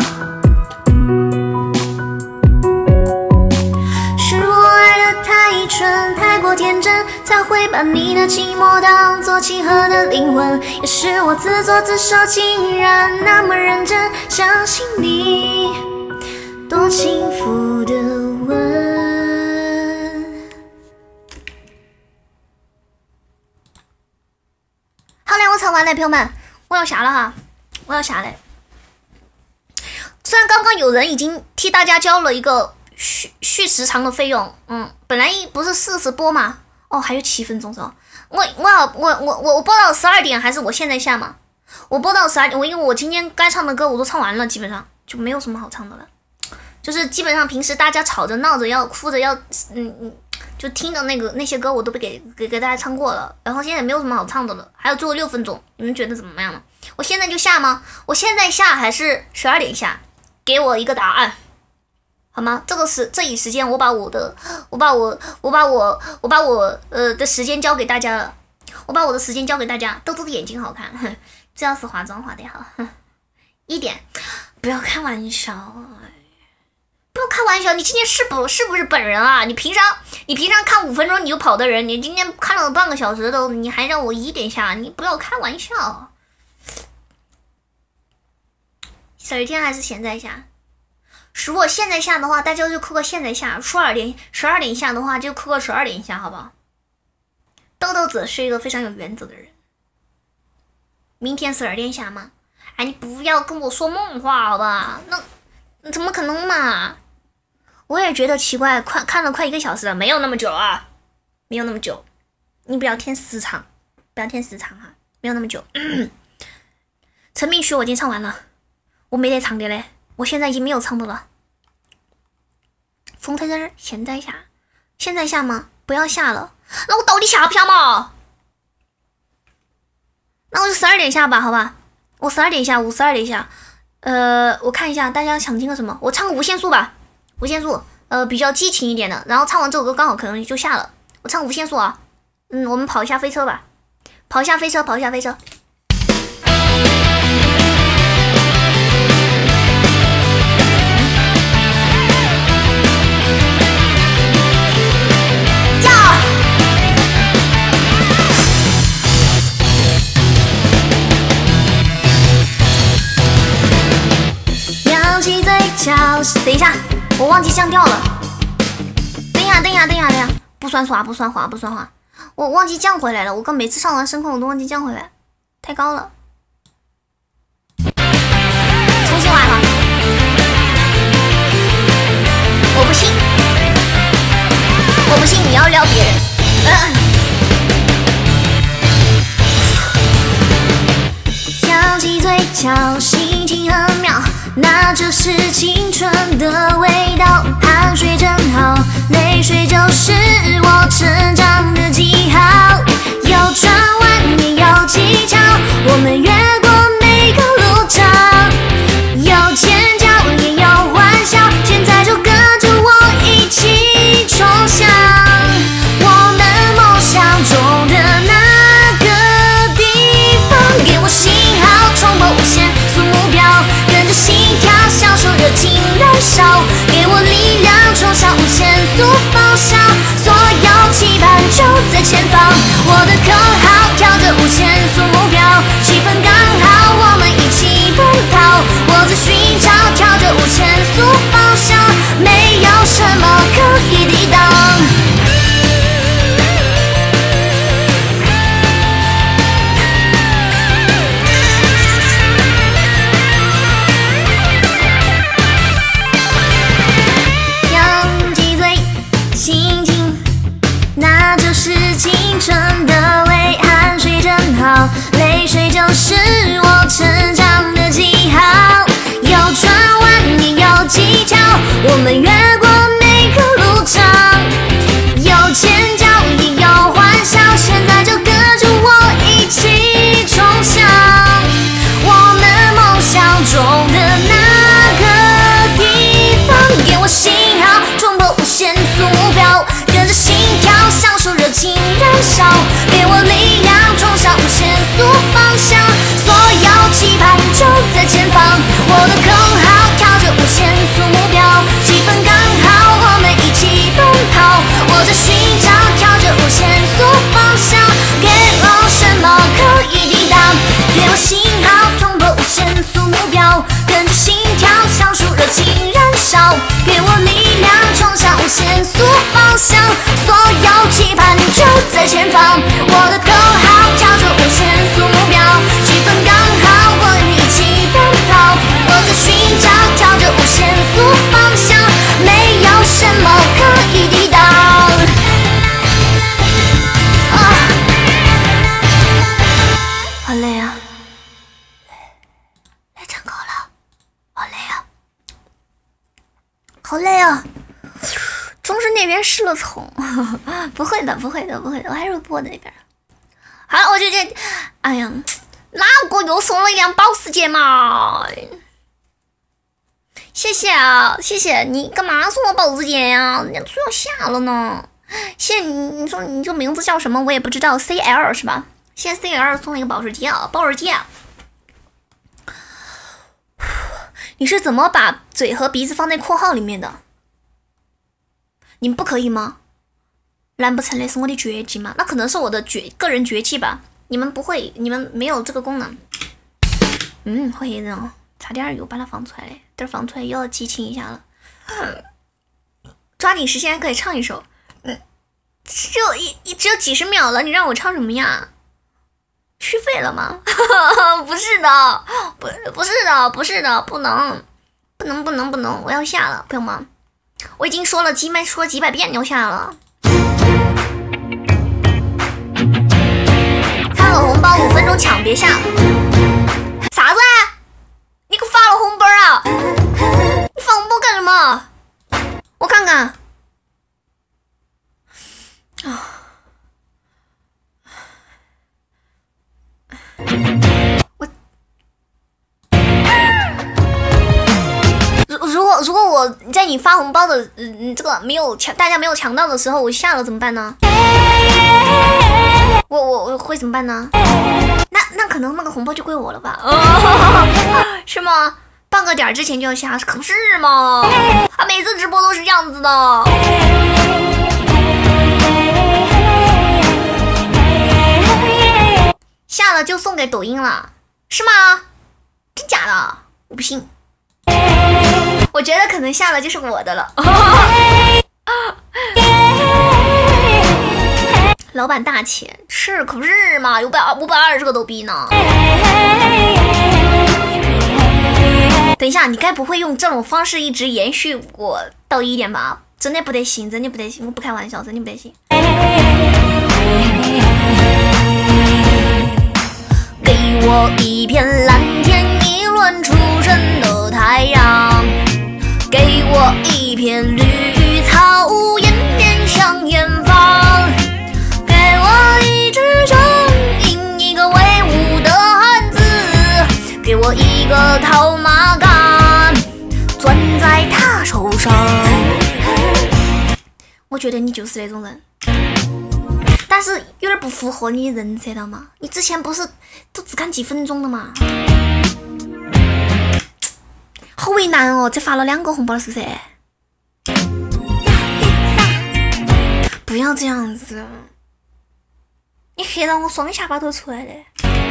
是我爱的太纯，太过天真，才会把你的的寂寞当作契合的灵魂，也是我自作自受，竟然那么认真相信你，多轻浮的吻。好嘞，我唱完了，朋友们，我要下了哈，我要下了。虽然刚刚有人已经替大家交了一个续时长的费用，本来不是40播嘛，哦，还有7分钟是吧？我播到12点，还是我现在下嘛？我播到12点，因为我今天该唱的歌我都唱完了，基本上就没有什么好唱的了。就是基本上平时大家吵着闹着要哭着要就听的那些歌我都给大家唱过了，然后现在没有什么好唱的了，还有最后6分钟，你们觉得怎么样呢？我现在就下吗？我现在下还是12点下？给我一个答案。好吗？这一时间我把我的时间交给大家了，我把我的时间交给大家。豆豆的眼睛好看，这要是化妆化得好。1点，不要开玩笑，不要开玩笑。你今天是不是本人啊？你平常看5分钟你就跑的人，你今天看了半个小时都，你还让我1点下，你不要开玩笑。12天还是现在下？如果现在下的话，大家就扣个现在下；12点下的话，就扣个12点下，好不好？豆豆子是一个非常有原则的人。明天12点下吗？哎，你不要跟我说梦话，好吧？那怎么可能嘛？我也觉得奇怪，看了快1个小时了，没有那么久啊，没有那么久。你不要添时长，不要添时长哈，没有那么久。成名曲我已经唱完了，我没得唱的嘞。我现在已经没有唱的了。风吹针现在下，现在下吗？不要下了。那我到底下不下嘛？那我就12点下吧，好吧？我12点下，52点下。我看一下大家想听个什么，我唱个无限速吧，无限速，比较激情一点的。然后唱完这首歌刚好可能就下了。我唱无限速啊。我们跑一下飞车吧，跑一下飞车，跑一下飞车。等一下，我忘记降调了。等一下，不算滑，我忘记降回来了。我刚每次上完声控我都忘记降回来，太高了。重新来哈，我不信你要撩别人。扬起嘴角，心情很妙。那就是青春的味道，汗水正好，泪水就是我成长的记号。有转弯也有技巧，我们越过每个路障，有尖叫也有欢笑，现在就跟着我一起冲向我们梦想中的那个地方。给我信号，冲破无限速目标，跟着心跳享受热情燃烧，给我力量冲向无限速方向，所有期盼就在前方。我的口号跳着无限速目标，气氛刚好，我们一起奔跑。我在寻找跳着无限速方向，没有什么可以抵挡。那就是青春的味，汗水正好，泪水就是我成长的记号。有转弯也有技巧，我们越过每个路障，有尖叫也有欢笑，现在就跟着我一起冲向我们梦想中的那个地方。给我信号，冲破无限速目标，跟着心跳享受热情燃烧，给我力量冲向无限速方向，所有期盼就在前方。我的口号跳着无限速目标，气氛刚好，我们一起奔跑。我在寻找跳着无限速方向， 上，我的头号朝着无限速目标，气氛刚好，我与你一起奔跑。我在寻找，朝着无限速方向，没有什么可以抵挡。好累啊！来唱歌了，好累啊！好累啊！中山那边失了宠，不会的，不会的，不会的，我还是播的那边。好，我就这，哎呀，哪个又送了一辆保时捷嘛？谢谢啊，谢谢你，干嘛送我保时捷呀？人家都要下了呢。谢谢你，你说你这名字叫什么？我也不知道 ，CL 是吧？谢谢 CL 送了一个保时捷啊，保时捷。你是怎么把嘴和鼻子放在括号里面的？你们不可以吗？难不成那是我的绝技吗？那可能是我的个人绝技吧。你们不会，你们没有这个功能。好黑人哦，差点又把它放出来了，等放出来又要激情一下了。抓紧时间可以唱一首。只有几十秒了，你让我唱什么呀？续费了吗？不是的，不是的，不是的，不能，我要下了，朋友们，我已经说了几百遍要下了。发了红包5分钟抢别下，啥子？你给我发了红包啊？你发红包干什么？我看看。如果我在你发红包的这个大家没有抢到的时候，我下了怎么办呢？我会怎么办呢？那可能那个红包就归我了吧？是吗？半个点之前就要下，可不是吗？每次直播都是这样子的。下了就送给抖音了，是吗？真假的？我不信。我觉得可能下了就是我的了。老板大气，是可不是嘛？有520个逗逼呢。等一下，你该不会用这种方式一直延续我到1点吧？真的不得行，真的不得行，我不开玩笑，真的不得行。给我一片蓝天，一轮初升的太阳，给我一片绿草，延绵向远方，给我一支正音，一个威武的汉子，给我一个套马杆，攥在他手上。我觉得你就是那种人，但是有点不符合你人设的嘛。你之前不是都只看几分钟的嘛？好为难哦，这发了2个红包是不是？不要这样子，你黑到我双下巴都出来了。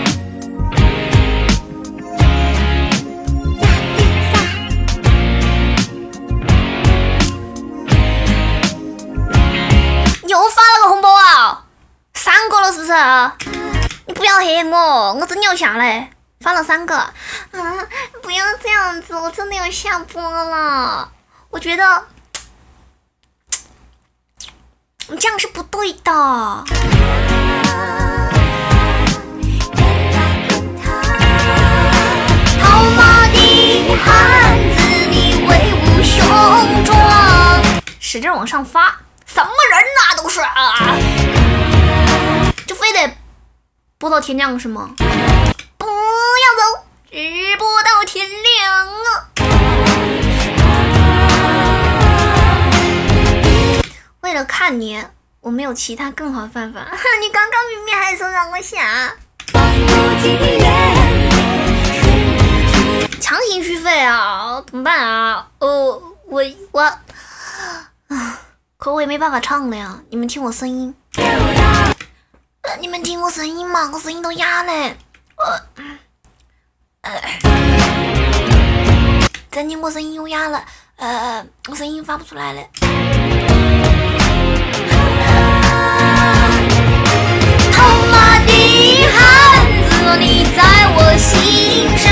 又发了个红包啊，3个了是不是？你不要黑我真的要下来。发了3个，不要这样子，我真的要下播了。我觉得你这样是不对的。套马的汉子，你威武雄壮，使劲往上发，什么人呐、都是啊，就非得播到天亮是吗？不要走，直播到天亮啊！为了看你，我没有其他更好的办法。你刚刚明明还说让我下，强行续费啊，怎么办啊？可我也没办法唱了呀。你们听我声音，你们听我声音嘛，我声音都哑了。真的我声音又哑了，我声音发不出来了。 汉子，你在我心上。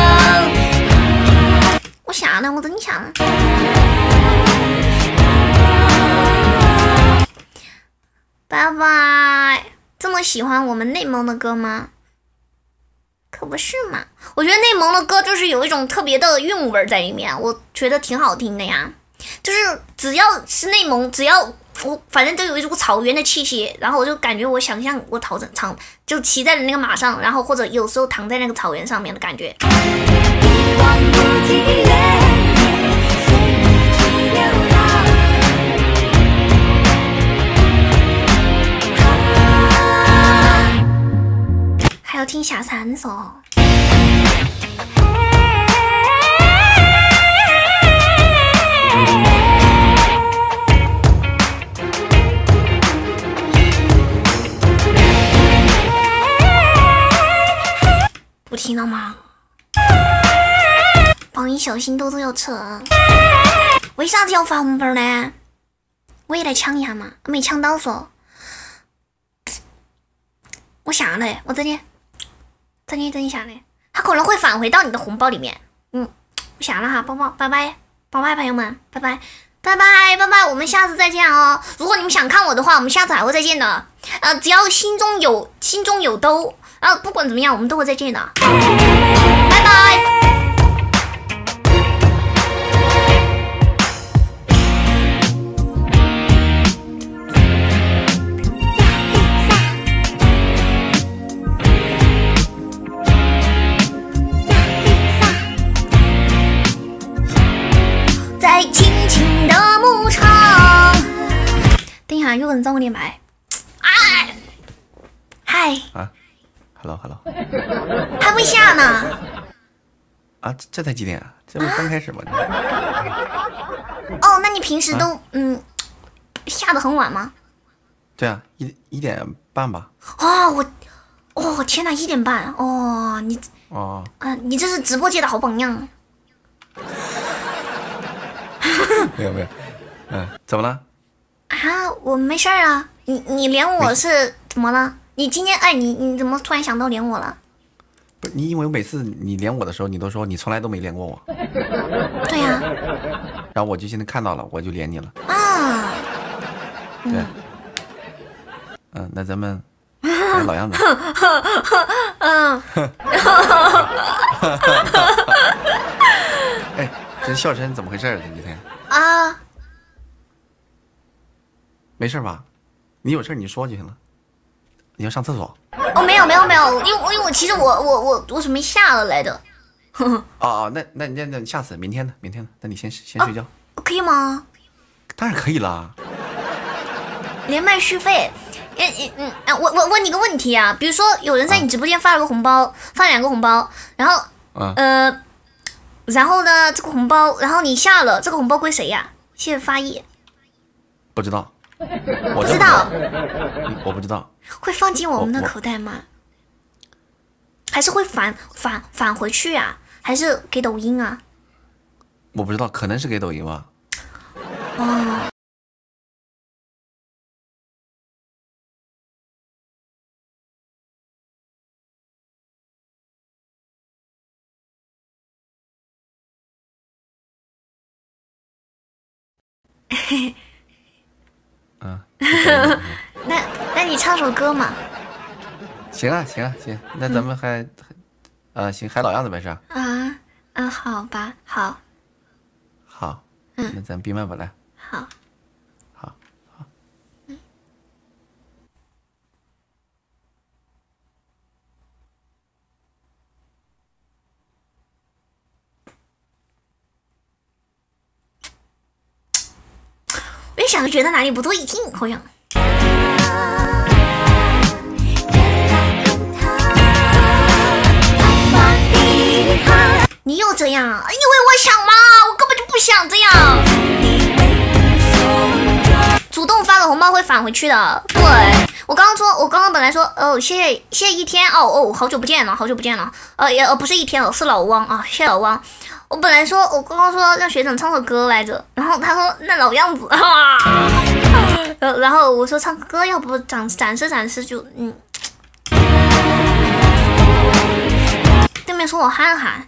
我想呢，我真想。拜拜，这么喜欢我们内蒙的歌吗？可不是嘛！我觉得内蒙的歌就是有一种特别的韵味在里面，我觉得挺好听的呀。就是只要是内蒙，只要我反正都有一股草原的气息，然后我就感觉我想象我就骑在那个马上，然后或者有时候躺在那个草原上面的感觉。还要听下三首。不听了吗？帮一小心豆豆要撤。为啥子要发红包呢？我也来抢一下嘛，没抢到说。我下来，我等你下来，它可能会返回到你的红包里面。我下了哈，宝宝，拜拜，拜拜，朋友们，拜拜，拜拜，拜拜，我们下次再见哦。如果你们想看我的话，我们下次还会再见的。只要心中有兜，不管怎么样，我们都会再见的。拜拜。在青青的牧场。等一下，有人找我连麦。嗨。 Hello， 还没下呢。 这才几点啊？这不刚开始吗？ 哦，那你平时都下得很晚吗？ 对啊，1点半吧。 天哪，1点半哦，你这是直播界的好榜样。 没有，怎么了？ 我没事啊。你连我是怎么了？你今天你怎么突然想到连我了？ 不是你，因为每次你连我的时候，你都说你从来都没连过我。 对呀。 然后我就现在看到了，我就连你了。对。那咱们老样子。哎，这笑声怎么回事？这几天没事吧？你有事你说就行了。你要上厕所？ 没有，因为我其实我准备下了来的。 那下次明天的，那你先睡觉。 可以吗？ 当然可以啦。 连麦续费。我问你个问题啊，比如说有人在你直播间发了个红包，发2个红包，然后然后呢这个红包，然后你下了，这个红包归谁呀？谢谢发意。 不知道。 不知道。 我不知道。 会放进我们的口袋吗？还是会返回去啊？还是给抖音啊？ 我不知道，可能是给抖音吧。 那你唱首歌嘛？ 行，那咱们行，还老样子呗，是吧？ 好吧，好， 那咱闭麦吧，来。 好。越想就觉得哪里不对劲，好像。你又这样？因为我想嘛，我根本就不想这样。主动发了红包会返回去的。对，我刚刚本来说，谢谢一天，好久不见了，也不是一天了，是老汪啊，谢谢老汪。我刚刚说让学长唱首歌来着，然后他说那老样子然后我说唱歌要不展示就面说我憨憨。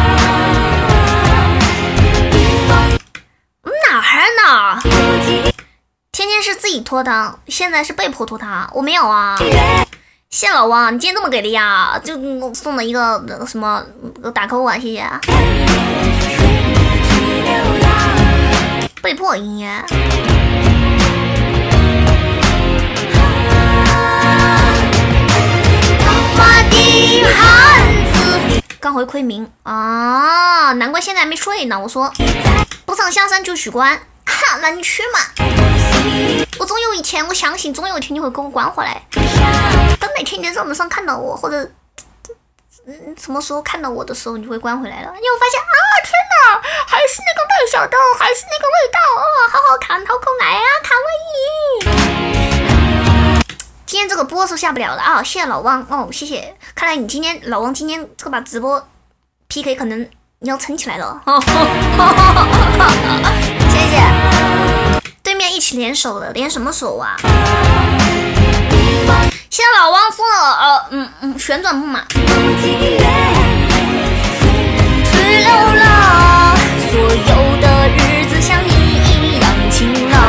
哪儿呢？天天是自己脱汤，现在是被迫脱汤，我没有啊。谢老王，你今天这么给力呀？就送了一个什么打 call 啊，谢谢。被迫音乐。刚回昆明啊，难怪现在还没睡呢。我说不上下山就取关，哈，那你去嘛。我总有一天，我相信总有一天你会给我关回来。等哪天你在热门上看到我，或者什么时候看到我的时候，你就会关回来了。你会发现啊，天哪，还是那个麦小豆，还是那个味道哦，好好看，好可爱啊，卡哇伊。今天这个播是下不了了啊！谢谢老汪哦，谢谢。看来你今天老汪今天这个把直播 PK 可能你要撑起来了，谢谢。对面一起联手了，联什么手啊？谢谢老汪送了旋转木马。退流浪，所有的日子像你一样晴朗。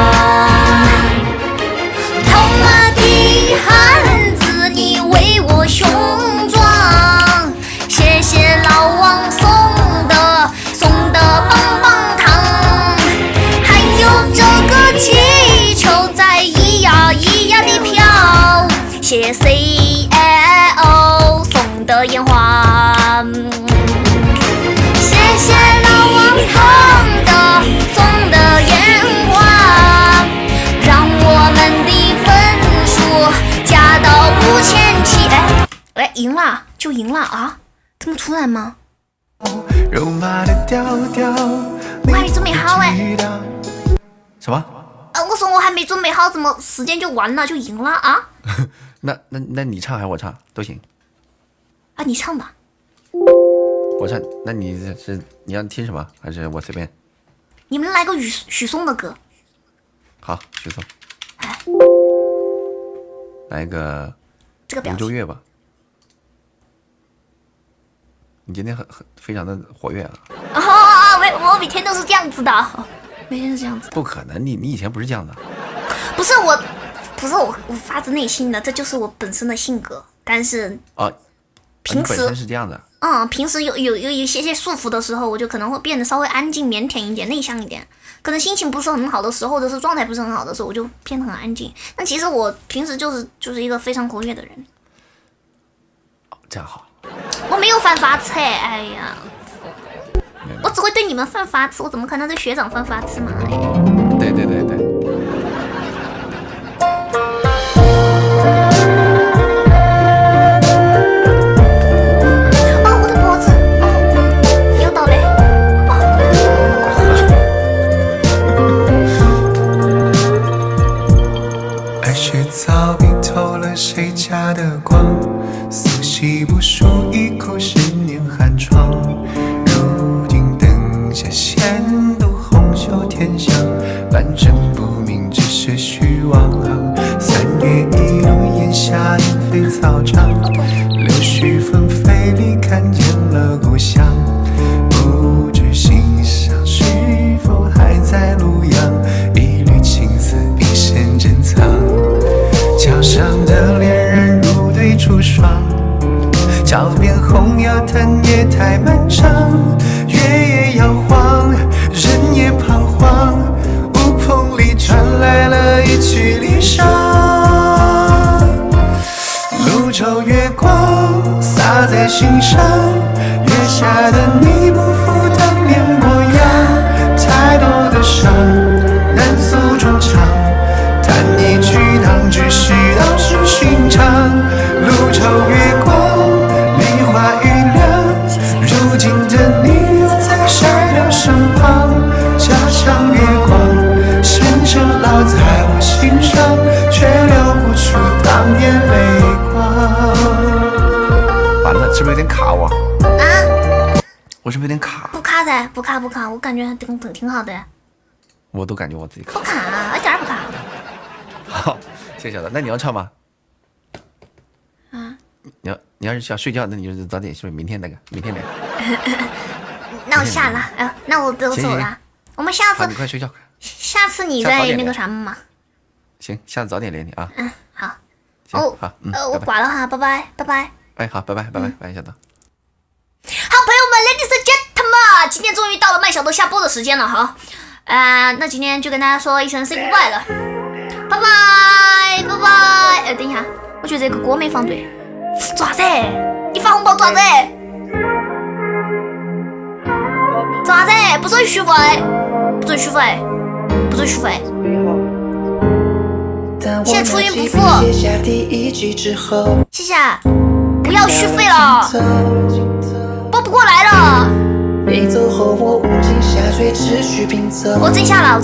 套马的汉子，你为我雄壮。谢谢老王送的棒棒糖，还有这个气球在咿呀咿呀地飘。谢谢 CLO 送的烟花，谢谢老王送的烟花，让我们的分数加到5700。哎，赢了就赢了啊！这么突然吗？我还没准备好哎。 什么？ 我说我还没准备好，怎么时间就完了就赢了啊？ 那你唱还是我唱都行。 啊，你唱吧。 我唱，那你要听什么？还是我随便？ 你们来个许嵩的歌。 好，许嵩。来个这个表吴周月吧。你今天非常的活跃啊！ 我每天都是这样子的，每天是这样子。 不可能，你以前不是这样的。 不是我发自内心的，这就是我本身的性格。但是平时本身是这样的。 平时有一些束缚的时候，我就可能会变得稍微安静、腼腆一点、内向一点。可能心情不是很好的时候，或者是状态不是很好的时候，我就变得很安静。但其实我平时就是一个非常活跃的人。 这样好。 我没有犯法吃，哎呀，我只会对你们犯法吃，我怎么可能对学长犯法吃嘛？ 对。 我的脖子，有道理。 爱是早已透了谁家的光，素习不输一口10年寒窗。如今灯下闲读红袖添香，半真不明只是虚妄。3月1路檐下莺飞草长，柳絮纷飞里看见了故乡。不知心上是否还在路阳，一缕青丝一线珍藏。桥上的恋人如对出霜，桥边红药坛也太漫长。月夜摇晃，人也彷徨，乌篷里传来了一曲离殇。泸州月光洒在心上，月下的你不复当年模样。太多的伤难诉衷肠，弹一曲当只是道是寻常。泸州月光梨花雨凉，如今的你又在谁的身旁？家乡月光深深烙在我心上，却流不出当年泪光。 完了，是不是有点卡我？我是不是有点卡？ 不卡噻，不卡，我感觉挺好的。 我都感觉我自己卡。 不卡，一点儿不卡。 好，谢谢小的。那你要唱吗？ 你要是想睡觉，那你就早点睡，明天来。 那我下了，那我都走了。我们下次你快睡觉。 下次你再那个啥嘛。 行，下次早点连你啊。 好。 行，好， 我挂了哈，拜拜。 哎，好，拜拜，小豆。 好，朋友们 ，Ladies and Gentlemen，今天终于到了麦小豆下播的时间了哈。那今天就跟大家说一声 say goodbye 了，拜拜。等一下，我觉得这个歌没放对，做啥子？你发红包做啥子？做啥子？不准续费。谢谢初音不负，谢谢，不要续费了，拨不过来了。我真下了，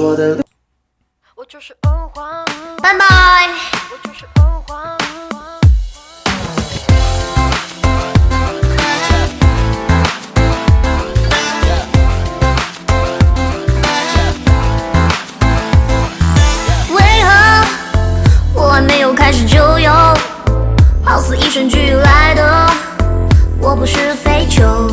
拜拜。还没有开始就有，好似与生俱来的，我不是非球。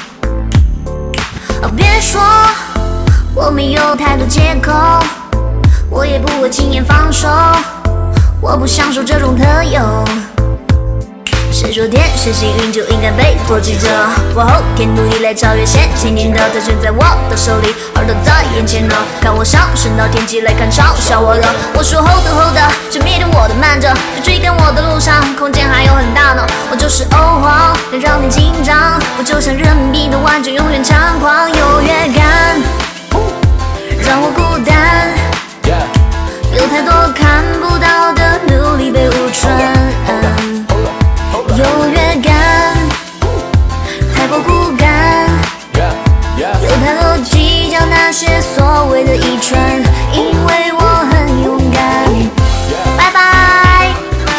别说我没有太多借口，我也不会轻言放手，我不享受这种特有。谁说天生幸运就应该被波及着？我后天努力来超越先前年的，它全在我的手里，耳朵在眼前呢。看我上升到天际来看嘲笑我了。我说hold的，这迷恋我的慢着，在追赶我的路上，空间还有很大呢。我就是欧皇，能让你紧张。我就像人民币的完整，永远猖狂，优越感让我孤单。有太多看不到的努力被误传。优越感太过骨感，有太多计较那些所谓的遗传，因为我很勇敢。拜拜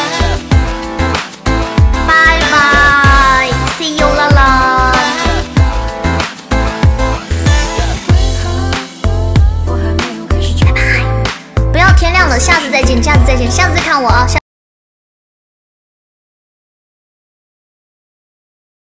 ，see you 啦啦。拜拜，不要天亮了，下次再见，下次再看我啊。